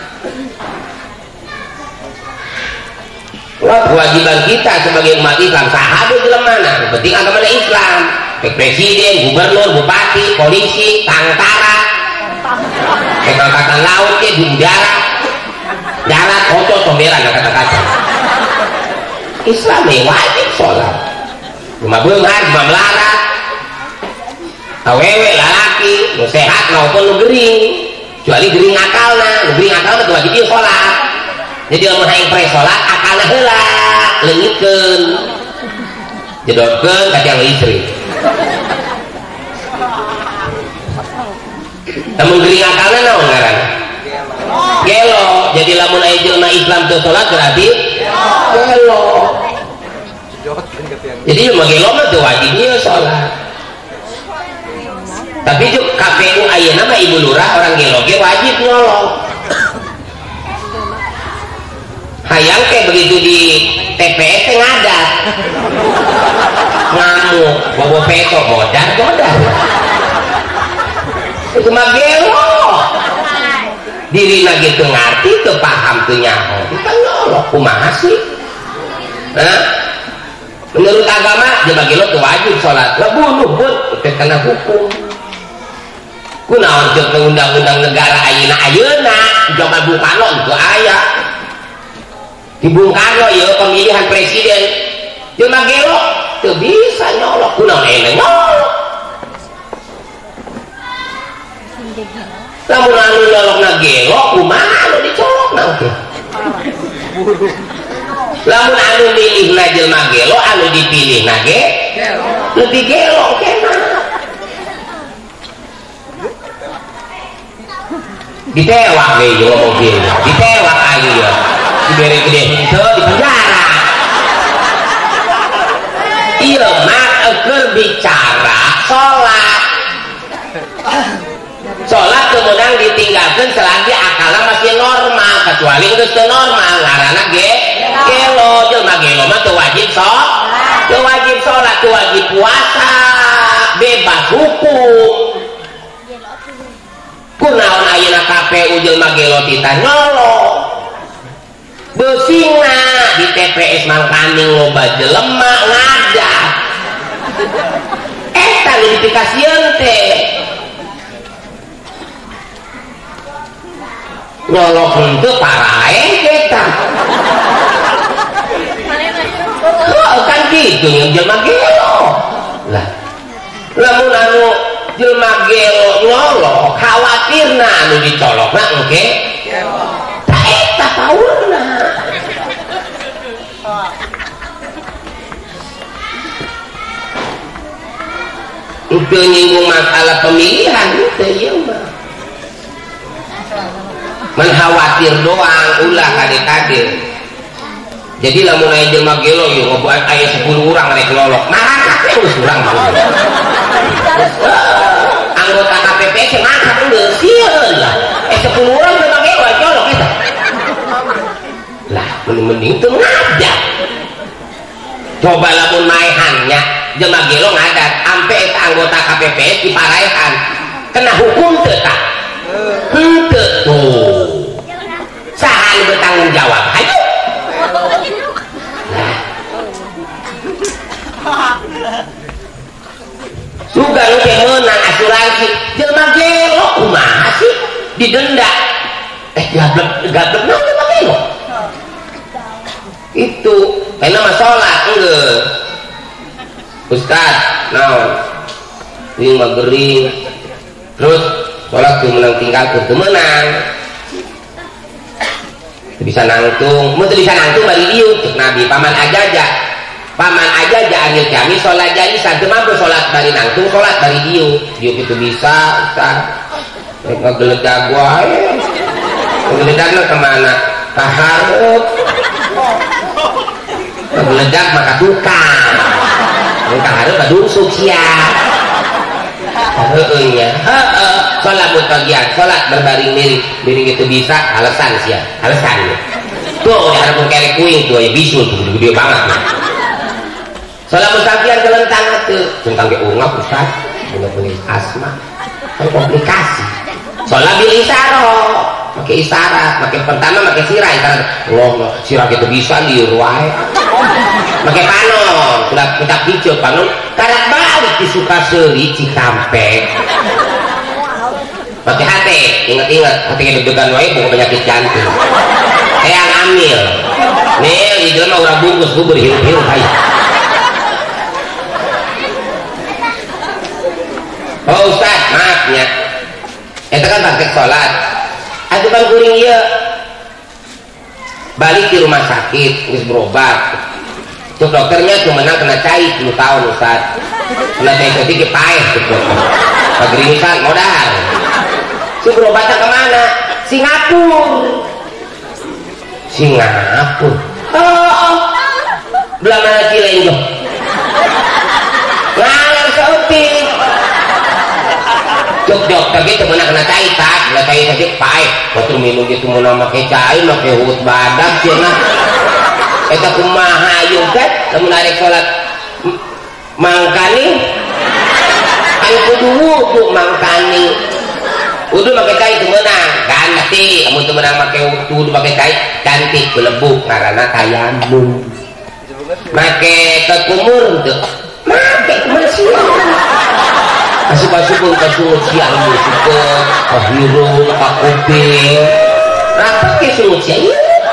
Wah, kewajiban kita sebagai umat Islam sahabat itu mana? Yang penting agama Islam. Presiden, gubernur, bupati, polisi, tentara, angkatan laut, di udara, darat, otot, soberan, kata-kata. Islam wajib sholat. Cuma bengar, cuma melarat, awewe, lalaki, nu sehat maupun nu gering. Kecuali gering akalna, nu gering akalna itu wajib dia sholat. Jadi lamun hayang pre salat akalna heula leungitkeun jedotkeun ka tiang listrik. Lamun geuring akalna naon ngaranna? Gelo. Jadi lamun aya jelema Islam teu salat berarti gelo. Jadi mah gelo mah teu wajib ieu salat. Tapi juk KPU ayeuna mah Ibu Lurah orang gelo ge wajib nyolong. Hayang kayak begitu di TPS ngadat ngamuk bobo peto godar itu mah gelo diri lagi tuh ngerti tuh paham tuh nyaho kita nyolok kumaha sih. Nah, menurut agama jelema gelo tuh wajib sholat lah bunuh pun itu kena hukum kunaon cek undang-undang negara ayeuna zaman Bung Karno itu aya di Bung Karno ya pemilihan presiden jelema gelo tuh bisa nyolok kunaon enak nyolok lamun anu nyolokna gelo kumaha anu dicolok nanti lamun anu milihna jelema gelo anu dipilihna ge lebih gelo kena ditewak ge yo mobil ditewak ayu ya dibere gede henteu di penjara ieu mah keur bicara sholat kemudian ditinggalkan selagi akalnya masih normal kecuali geus teu normal ngaranna ge gelo jelema gelo mah teu wajib sholat teu wajib puasa bebas hukum kunaon ayeuna KPU jelema gelo tita nyolok beusingna di TPS Mangkaning loba jelema ngadat eta notifikasieun teh nyolok henteu parae kita kan gitu jelema gelo lah lamun anu jelema gelo nyolok khawatirna anu dicolokna engke tah eta paurna itu nyinggung masalah pemilihan itu ya mah mengkhawatir doang ulah kade-kade jadi lamun aya jelema gelo yo ngobuat aya 10 urang rek lolok marangkat geus urang anggota KPPS mangkat geus sieun lah 10 urang jelema gelo colok eta lah mending teu ngadat coba lamun maehannya jelema gelo ngadat ampe eta anggota KPPS diparaehan kena hukum teu tah henteu tuh saha bertanggung jawab ayo suga lu teh meunang asuransi jelema gelo kumaha sih didenda gablek naon jelema gelo itu kena mah salat geus Ustaz naon ini mah gering terus salat tuh menang tinggalkeun teu meunang bisa nangtung mau bisa nangtung bari dieu Nabi paman aja anil kami sholat jadi santu mampu sholat bari nangtung sholat bari dieu itu bisa Ustaz ngegeledag wae ngeledagna kemana kaharep ngegeledag maka tukang kaharep kadungsuk sia heeh sholat bagian sholat berbaring miring itu bisa alasan sia alasan tuh ya harapun kayak kuing tuh ya bisul tuh gede banget ya. Sholat musafian kelentang tuh tentang ke ungap Ustaz punya asma kan komplikasi sholat bil isyarat pakai isyarat pakai pertama pakai sirah isyarat Allah sirah gitu bisa liruai pakai panon sudah kita hijau panon karak balik di Sukaseri Cikampek pakai hati ingat hati deg-degan wae bukan penyakit jantung yang amil nih di dalam orang bungkus gue berhirup-hirup aja oh Ustaz maafnya itu kan pakai sholat itu kan kuring iya balik di rumah sakit harus berobat cuk dokternya cuma kena cai 10 tahun Ustaz kena cai sedikit paeh cuk dokter pagerimisan modal si berobatnya kemana? Singapura oh belah mana Cilenjo ngalar seupik cuk dokter gitu mana kena cai tak kena cai sedikit paeh waktu minum gitu mau pakai cai pakai hut badak cina eta kumaha ayeuna kan lamun arek salat mangkani anu kudu wudu mangkani wudu make cai teu meunang ganda cantik kamu tuh menang pakai tuh pakai kai cantik belebuk karena tayamum pakai kekumur tuh pakai masih pun kasih siang musik kahirung kakuping rapat ke sungut siang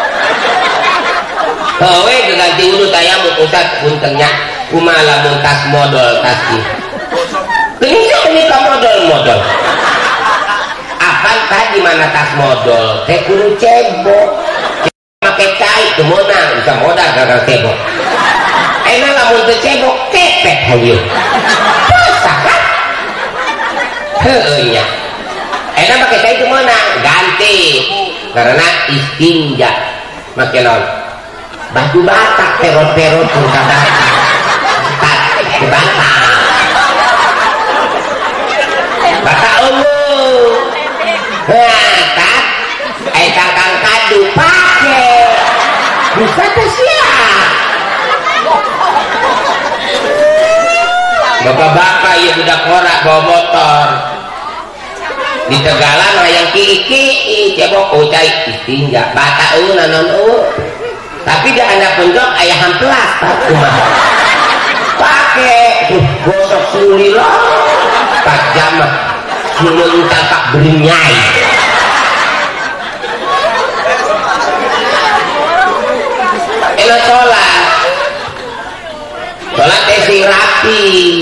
kowe ganti urut tayamum ustad puntennya kumala muntas modal tasih ini modal apaan tadi mana tas modal teh kudu cebok pakai cai kemonang bisa modal gagal cebok enak lamun teu cebok kepek hayu susah kan heunya enak pakai cai kemonang ganti karena istinja make non batu batak perot-perot pun kada ke batak batak kangkang kadu pake bisa tersiap bapak-bapak ya budak korak bawa motor di Tegalan yang kiki cebok ucai istinja batak nanon tapi di anak pondok ayah hampelas pakai gosok sulilo tak jamak sulung tampak berinyai enak sholat tesi rapi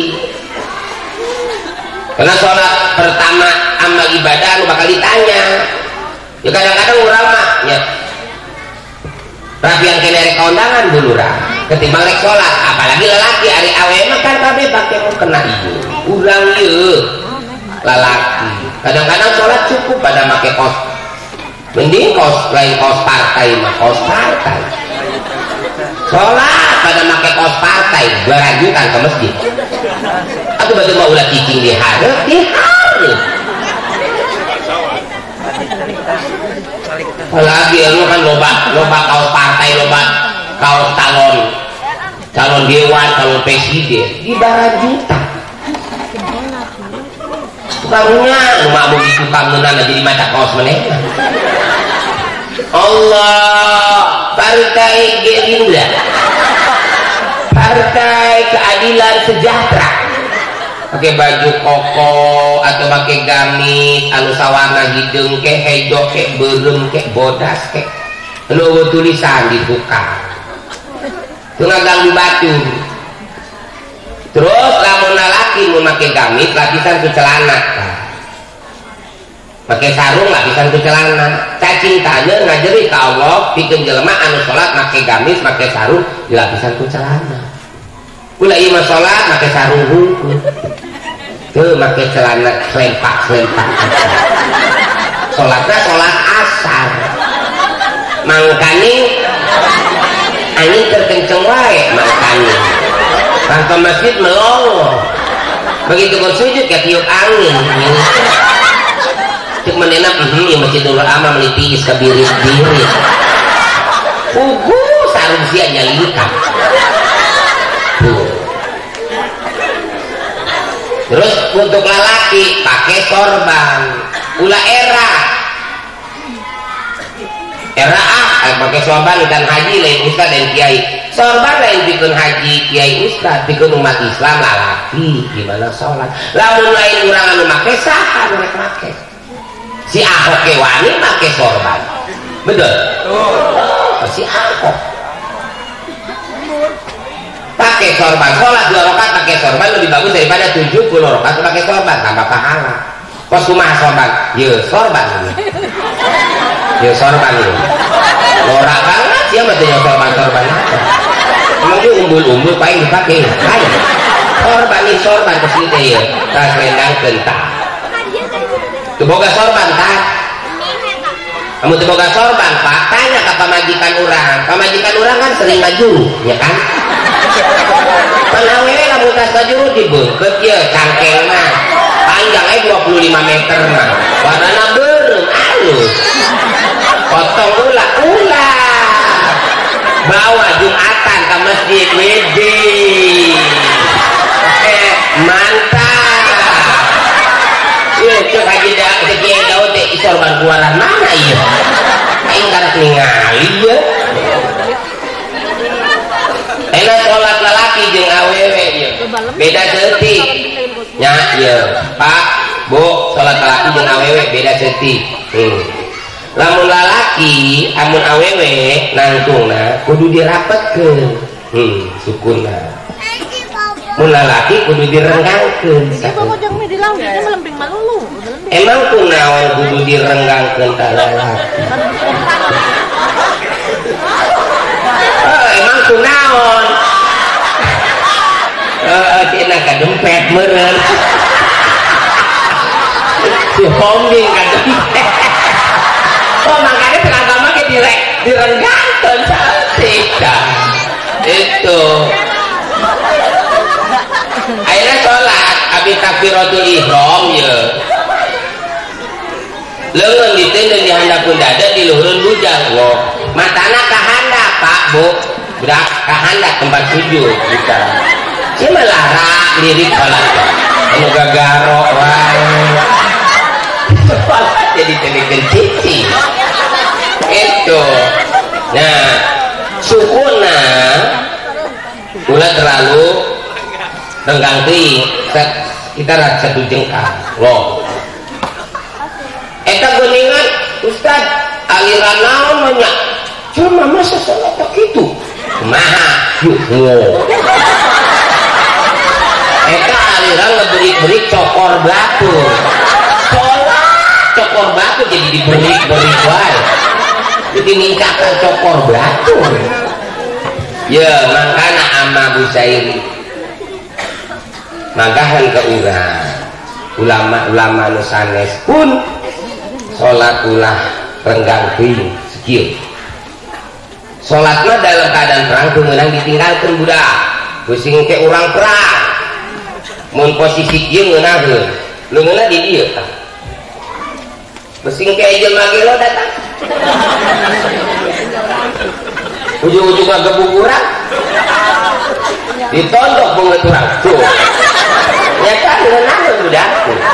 karena sholat pertama amal ibadah lu bakal ditanya ya kadang-kadang orang mah ya rapi yang kena rek kondangan dulu rah ketimbang rek sholat apalagi lelaki hari awe mah kan kabe pakai mau kena ibu urang ye lelaki kadang-kadang sholat cukup pada pakai kos mending kos lain kos partai mah kos partai sholat pada pakai kos partai berajutan ke masjid aku baca mau ulah cicing di hari apalagi lu kan loba kaos partai loba kaos calon dewan calon presiden di barajutan tukangnya rumah mau gitu kangenan jadi mata kaos menengah Allah partai Gerindra partai keadilan sejahtera pakai baju koko atau pakai gamis anu sawarna hidung ke hejo ke berem ke bodas ke anu tulisan di tukang itu ngaganggu batu terus lamun laki mau pakai gamis lapisan ke celana pakai sarung lapisan ke celana cacing tanya ngajari ke Allah bikin jelema anu sholat pakai gamis pakai sarung di lapisan ke celana ulah iya sholat pakai sarung hungkul tuh pakai celana selempak sholatnya sholat asar mangkani angin terkenceng wae mangkani kantor masjid melongo begitu kau sujud ya tiup angin cek menenap ya masjid dulu ama melipis ke biris-biris sarung sia nyalikan tuh. Terus untuk lelaki pakai sorban ulah era pakai sorban dan haji lain ustad dan kiai sorban lain bikin haji kiai ustad bikin umat Islam lelaki gimana sholat lamun lain orang anu make saha mereka make si Ahok kewani pakai sorban betul si Ahok pakai sorban sholat 2 rakaat pakai sorban lebih bagus daripada 70 rakaat pakai sorban tambah pahala kos kumaha sorban ye sorban norak banget sih mah tanya sorban emang dia umbul paling dipakai ayo sorban kesini ya tas rendang kentang tuh boga sorban tak kamu tuh boga sorban pak tanya ke pamajikan orang kan sering ngajuru ya kan panawewe lamun tas ngajuru dibengket ya cangkeng mah panjangnya 25 meter mah warnanya berem halus potong ulah bawa Jumatan ke masjid wedi mantap yuk cek haji dah sekian daun deh sorban keluaran mana ya aing karek ningali ya enak sholat lalaki jeung awewe ya beda seutik nya ya Pak Bu sholat lalaki jeung awewe beda seutik lamun lalaki amun awewe nangtungna kudu dirapetkeun sukunna mun lalaki kudu direnggangkeun emang kunaon kudu direnggangkeun ka lalaki emang kunaon tina kadempet meureun si hombing kadempet makanya agama ke direnggangkeun cantik itu akhirnya sholat abis takbiratul ihram ya leungeun diteuneun di handapun dada di luhureun bujang loh matana ka handap Pak Bu berak ka handap tempat sujud kita cie melara lirik sholat anu gagaro wae sholat jadi telikeun cici itu nah sukuna ulah terlalu renggang teuing kita satu jengkal loh eta geuningan Ustad aliran naon nya cuma masa salat kitu kumaha yuk eta aliran ngeberik-berik cokor batu salat cokor batu jadi diberik-berik wae jadi ningkakan cokor batu ya makana ama Busairi magahan ke urang ulama-ulama nu sanes pun salat ulah renggang teuing skill salat mah dalam keadaan perang teu meunang ditinggalkeun budak pusing ke urang perang mun posisi kieu ngeunaheun leungeunna di dieu tah pusing ke jelema gelo datang ujung-ujungnya kebuburan ditonjok banget orang tuh ya kan ngeunahkeun budak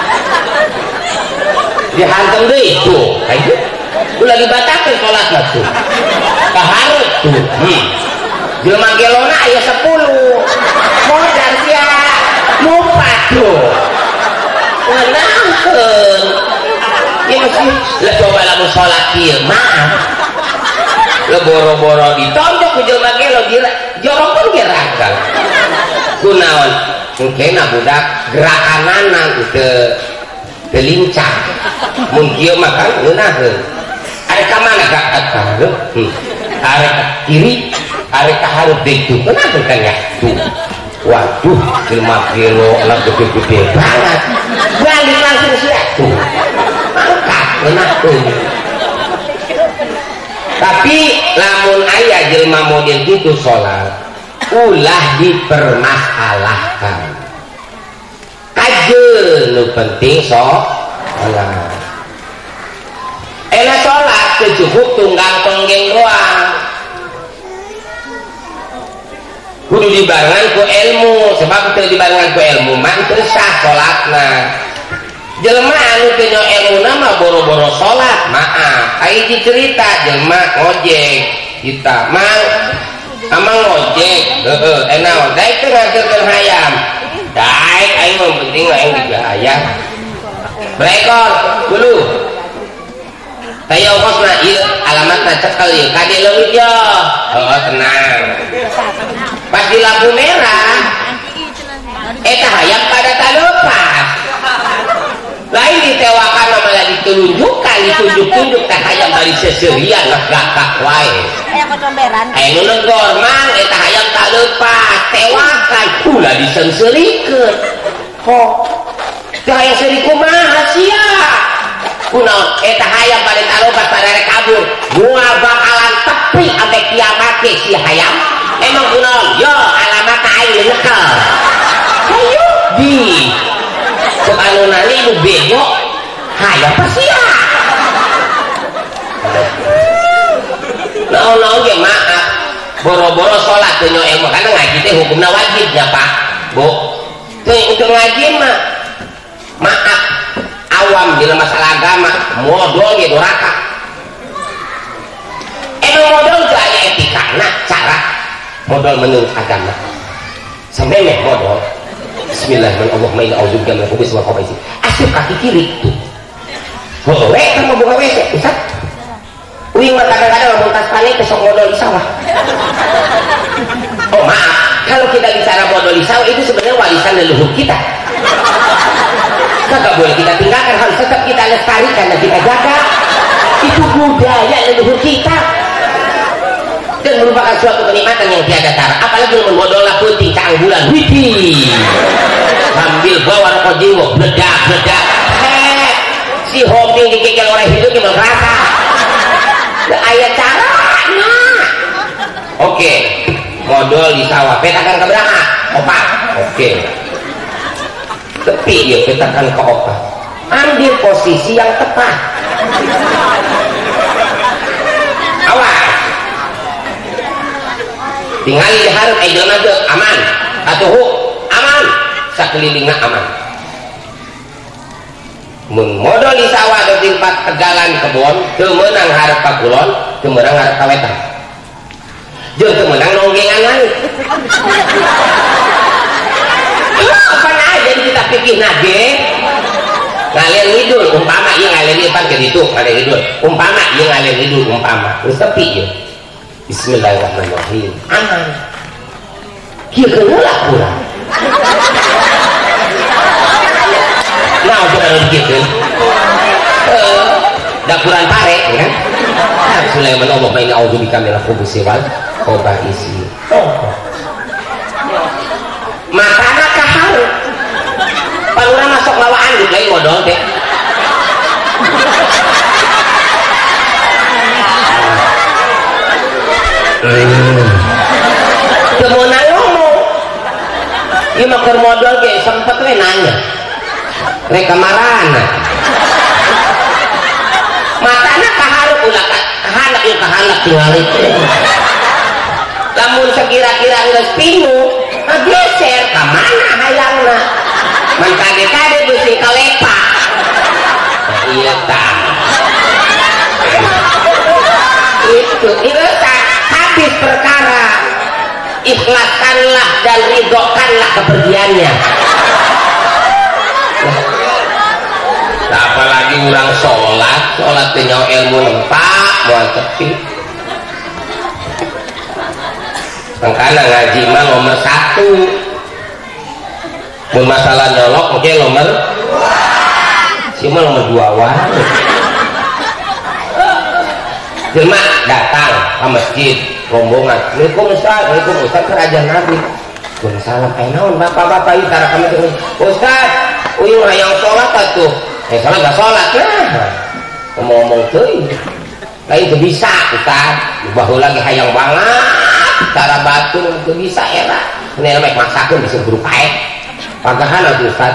dihantem deui tuh ayo ulah dibatakeun salatna tuh kahareup tuh jelema gelona aya 10 modal sia mumpat tuh ngeunahkeun ya mesti lah coba lamun salat kieu maaf le boro-boro ditonjok ku jelema gelo jorokkeun ge ragal kunaon mungkin budak gerakanana teu lincah mun kieu mah kan ngeunaheun are ka mana ka hareup are ka kiri are ka hareup deui tuh ngeunaheun kan ya tuh waduh jelema gelo anak gede-gede banget balik langsung sia tuh angkat ngeunaheun tapi lamun aya jelema model gitu sholat ulah dipermasalahkan kajeun nu penting sholat enak sholat cukup tunggang tonggeng doang kudu dibarengan ku ilmu sebab teu dibarengan ku ilmu mah teu sah sholatna jelema anu teu nyo ilmuna mah boro-boro salat maaf ai dicerita jelema ngojek kita mang amang ngojek heeh enaon daek teh ngajarkeun hayam daek ai mah penting laeng digahayam berekor dulu taya ongkosna ieu alamatna cekel ieu kade leungit yo heuh tenang pas di lampu merah eta hayam pada taleupas lain ditewakan malah ditunjukkan ditunjuk-tunjuk teh hayam bari seserian gagak wae aya kecomberan anu negor mang eta hayam taleupas tewakan ulah disenserikeun ho teh hayam seri kumaha sia kunaon eta hayam bari taleupas pada rek kabur moal bakalan tepi sampai kiamat ge si hayam emang kunaon yo alamat aing nyekel ayo di sok anu nali nu bego hayang pasia naon-naon ge maaf boro-boro salat teu nyo ilmu karena ngaji teh hukumna wajib nya Pak Bu teu untuk ngaji mah maaf awam dalam masalah agama modal ge doraka emang modal gaya etika nah cara modal menurut agama sampai modal Bismillahirrahmanirrahim asup kaki kiri tuh boleh kan mau buka WC Ustaz uing mah kadang-kadang mau tas panik besok modal di sawah oh maaf kalau kita bicara modal di sawah itu sebenarnya warisan leluhur kita kagak boleh kita tinggalkan harus tetap kita lestarikan dan kita jaga itu budaya leluhur kita dan merupakan suatu kenikmatan yang tiada tara apalagi memodallah penting keanggulan widih sambil bawa rokok jiwo bledak si hobi dikikil orang hidup yang merasa ayat caranya oke modal di sawah petakan ke berapa? Opat oke tepi ya petakan ke opat ambil posisi yang tepat awas tinggal di harus jelema teu aman atuh aman sakelilingna aman mun modal di sawah atau tempat tegalan kebon teu meunang hareup ka kulon teu meunang hareup ka wetan jeung teu meunang nonggengan langit apa nah jadi kita pikir nage ngalir ngidul umpama ieu ngalir di depan ke ditu ngalir ngidul umpama ieu ngalir ngidul umpama geus tepi ieu Bismillahirrahmanirrahim aman kieu keula kurang nah untuk kalau begitu dapuran pare kan Sulaiman Allah main a'udzubika minal khubuthi wal khaba'isi matana kaharu palura masuk lawaan di lain modal teh kemenang ngomong ieu mah keur modal ge sempet we nanya mereka marana matana kaharep ulah kahanak ieu kahanak tinggali lamun sekira-kira geus pinu geser ka mana hayangna man kade-kade beusi kalepa ieu tah itu habis perkara ikhlaskanlah dan ridhokanlah kepergiannya apalagi orang sholat punya ilmu nempak mau cepi makanya ngaji mah nomor 1 mun masalah nyolok oke nomor 2 sih mah nomor 2 wae jelema datang ke masjid rombongan Assalamualaikum Ustaz Waalaikum Ustaz kerajaan Nabi Waalaikumsalam naon bapak-bapak ieu tara kami teh Ustaz uyuh hayang sholat atuh sholat gak sholat nah ngomong teuing lain teu bisa Ustaz baheula lagi hayang banget cara batur teu bisa era ini mek maksakeun bisa guru paek pagahan atuh Ustaz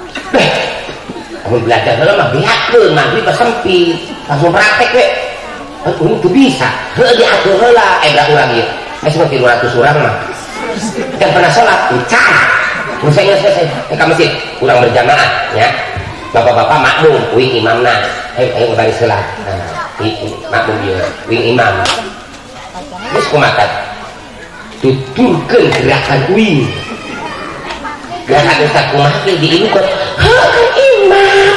kamu belajar heula mah biakeun mangri pas sempit langsung praktek we ini teu bisa heuh diatur heula berapa urang ieu cuma 300 urang mah dan pernah sholat ucap musanya selesai ke masjid kurang berjamaah ya bapak-bapak makmum wing imamna ayo baris sholat makmum dia wing imam terus kumakat tuturkeun gerakan wing gerakan ustaz kumaha diingkot imam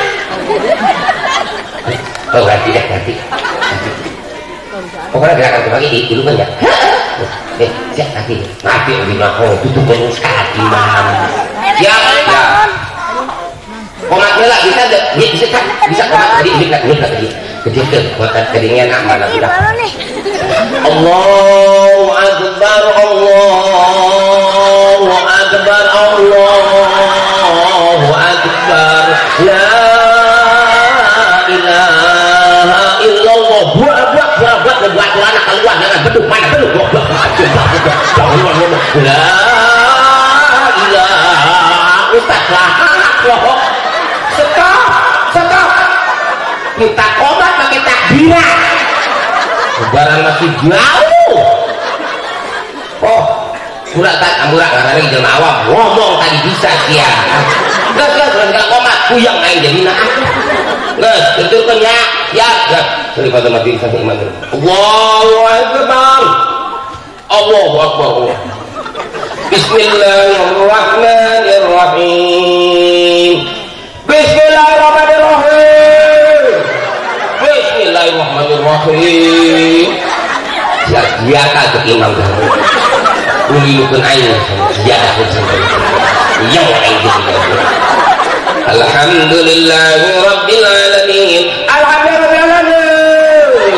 oh ganti pokoknya gerakan kembali dulu kan ya siap nanti udah mau tutup kan ustaz imam siap ya komat lah bisa komat ini kecil komat kedingin mana udah Allahu Akbar Allahu Akbar Allahu Akbar la ilaha illallah buat anak keluar jangan beduk mana beduk la ilaha ustaz lah stop kita komat pakai takbiran lebaran masih jauh oh surat tak amurak ngarang jelema awam ngomong tadi bisa sia gas komat kuyang aing jadi nah Guys, tentukan ya. Ya. Daripada mati sama iman. Allahu Akbar. Allahu Akbar. Bismillahirrahmanirrahim. Bismillahirrahmanirrahim. Bismillahirrahmanirrahim. Biasa ke imam dah. Ulilukan air. Biasa ke sampai. Yang air dia. Alhamdulillahi Rabbil Alamin. Alhamdulillah.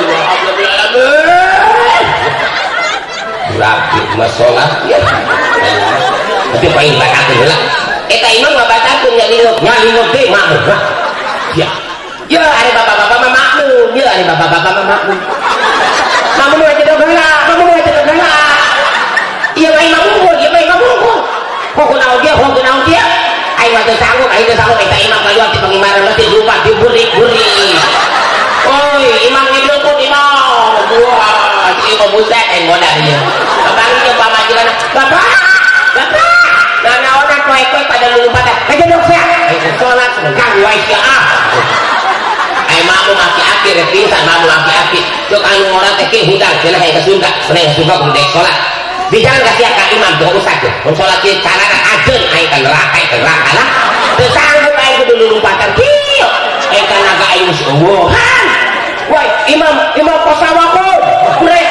Rapi masalah ya. Tapi paling batakeun heula. Eta imam mah batakeun nya lingeup deh makmum. Ya. Ya ari bapak-bapak mah makmum. Ya ari bapak-bapak mah makmum. Makmum aja heula, makmum aja heula. Ieu mah imam unggul, ieu mah imam unggul. Kok kunaon dia, kok kunaon dia? Aing mah teu sanggup, eta imam kayuan di pengimaran mesti lupa diburi-buri. Oi, imam ngidupun imam. Wah, si imam buset yang bodak dia. Abang dia pamajikan, bapak. Nah, naonan poe-poe pada lulumpatan. Aja dong saya. Sholat ganggu wae sia ah. Ai mamu aki-aki repinsan, mamu aki-aki. Cuk anu orang teh ke hudang, cenah hayang ka Sunda. Cenah ka Sunda kudu sholat. Bicara kasih ka imam teu usah teh. Mun sholat ieu carana ajeun aing ka neraka lah. Teu sanggup aing kudu lulumpatan kieu. Eta naga aing geus eueuhan. Woi, imam posawako. Brek.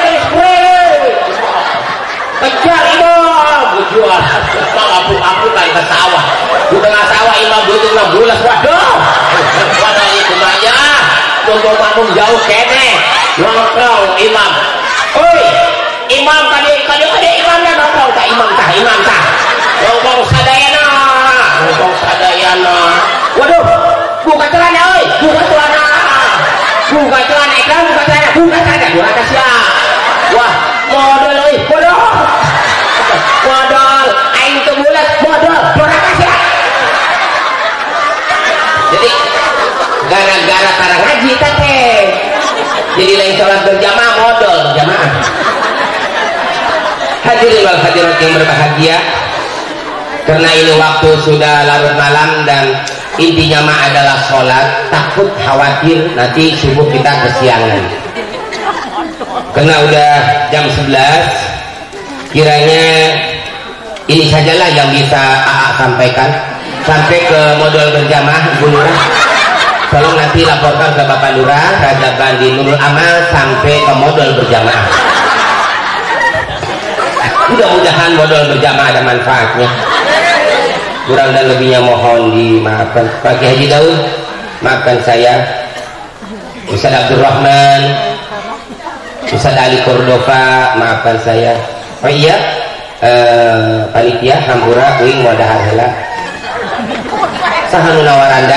Kejar imam, kejar. Aku kan ke sawah. Di tengah sawah imam butuh 16 waduh. Waduh itu maya. Tunggu makmum jauh kene. Nongkrong imam. Oi, imam tadi imamnya nongkrong tak imam tah. Nongkrong sadayana. Waduh, buka celana oi, buka celana. Buka celana. Buka sia. Wah, modal oi, modal aing teu bulat modal sia. Jadi gara-gara para ngaji teh. Jadi lain sholat berjamaah modal berjamaah. Hadirin wal hadirat yang berbahagia, karena ini waktu sudah larut malam dan intinya mah adalah sholat, takut khawatir nanti subuh kita kesiangan. Karena udah jam 11, kiranya ini sajalah yang bisa AA sampaikan sampai ke modal berjamaah Ibu Lurah. Tolong nanti laporkan ke Bapak Lurah, Raja Bandi Nurul Amal sampai ke modal berjamaah. Mudah-mudahan modal berjamaah ada manfaatnya. Kurang dan lebihnya mohon dimaafkan. Pak Kiai Haji Daud, maafkan saya. Ustaz Abdurrahman, Ustaz Ali Cordova, maafkan saya. Oh iya, panitia hampura uing wadahar heula. Saha nu nawaranda?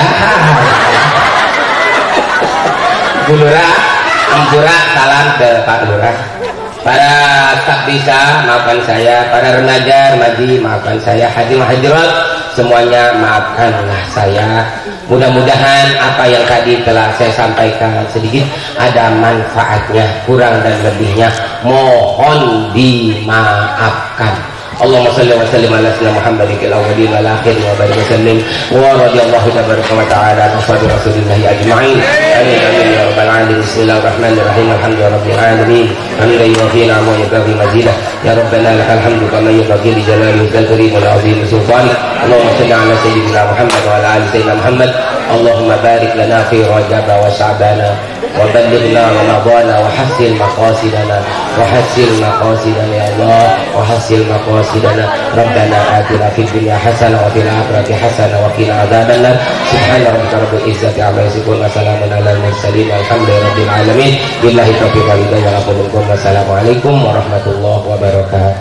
Bu Lurah, hampura salam ke Pak Lurah. Para staf bisa, maafkan saya. Para remaja, remaji, maafkan saya. Hadirin hadirat, semuanya maafkanlah saya. Mudah-mudahan apa yang tadi telah saya sampaikan sedikit ada manfaatnya, kurang dan lebihnya mohon dimaafkan. Allahumma salli wa sallim ala sayyidina Muhammadin al-awwalin wal akhirin wa barik wasallim wa radhiyallahu tabaraka wa ta'ala an ashabi rasulillahi ajma'in. Amin ya rabbal alamin. Bismillahirrahmanirrahim. Alhamdulillahirabbil alamin. Hamdan yuwafi ni'amahu wa yukafi mazidah. Ya rabbana lakal hamdu kama yanbaghi li jalali wajhikal karim wal 'azimi sultanik. Allahumma salli ala sayyidina Muhammad wa ala ali sayyidina Muhammad. Allahumma barik lana fi Rajab wa Sya'bana wa ballighna Ramadana wa hassil maqasidana ya Allah wa hassil maqasidana. Rabbana atina fid dunya hasanah wa fil akhirati hasanah wa qina adzabannar. Subhana rabbika rabbil izzati amma yasifun wa salamun alal mursalin walhamdulillahi rabbil alamin. Billahi taufiq wal hidayah. Wassalamualaikum warahmatullahi wabarakatuh.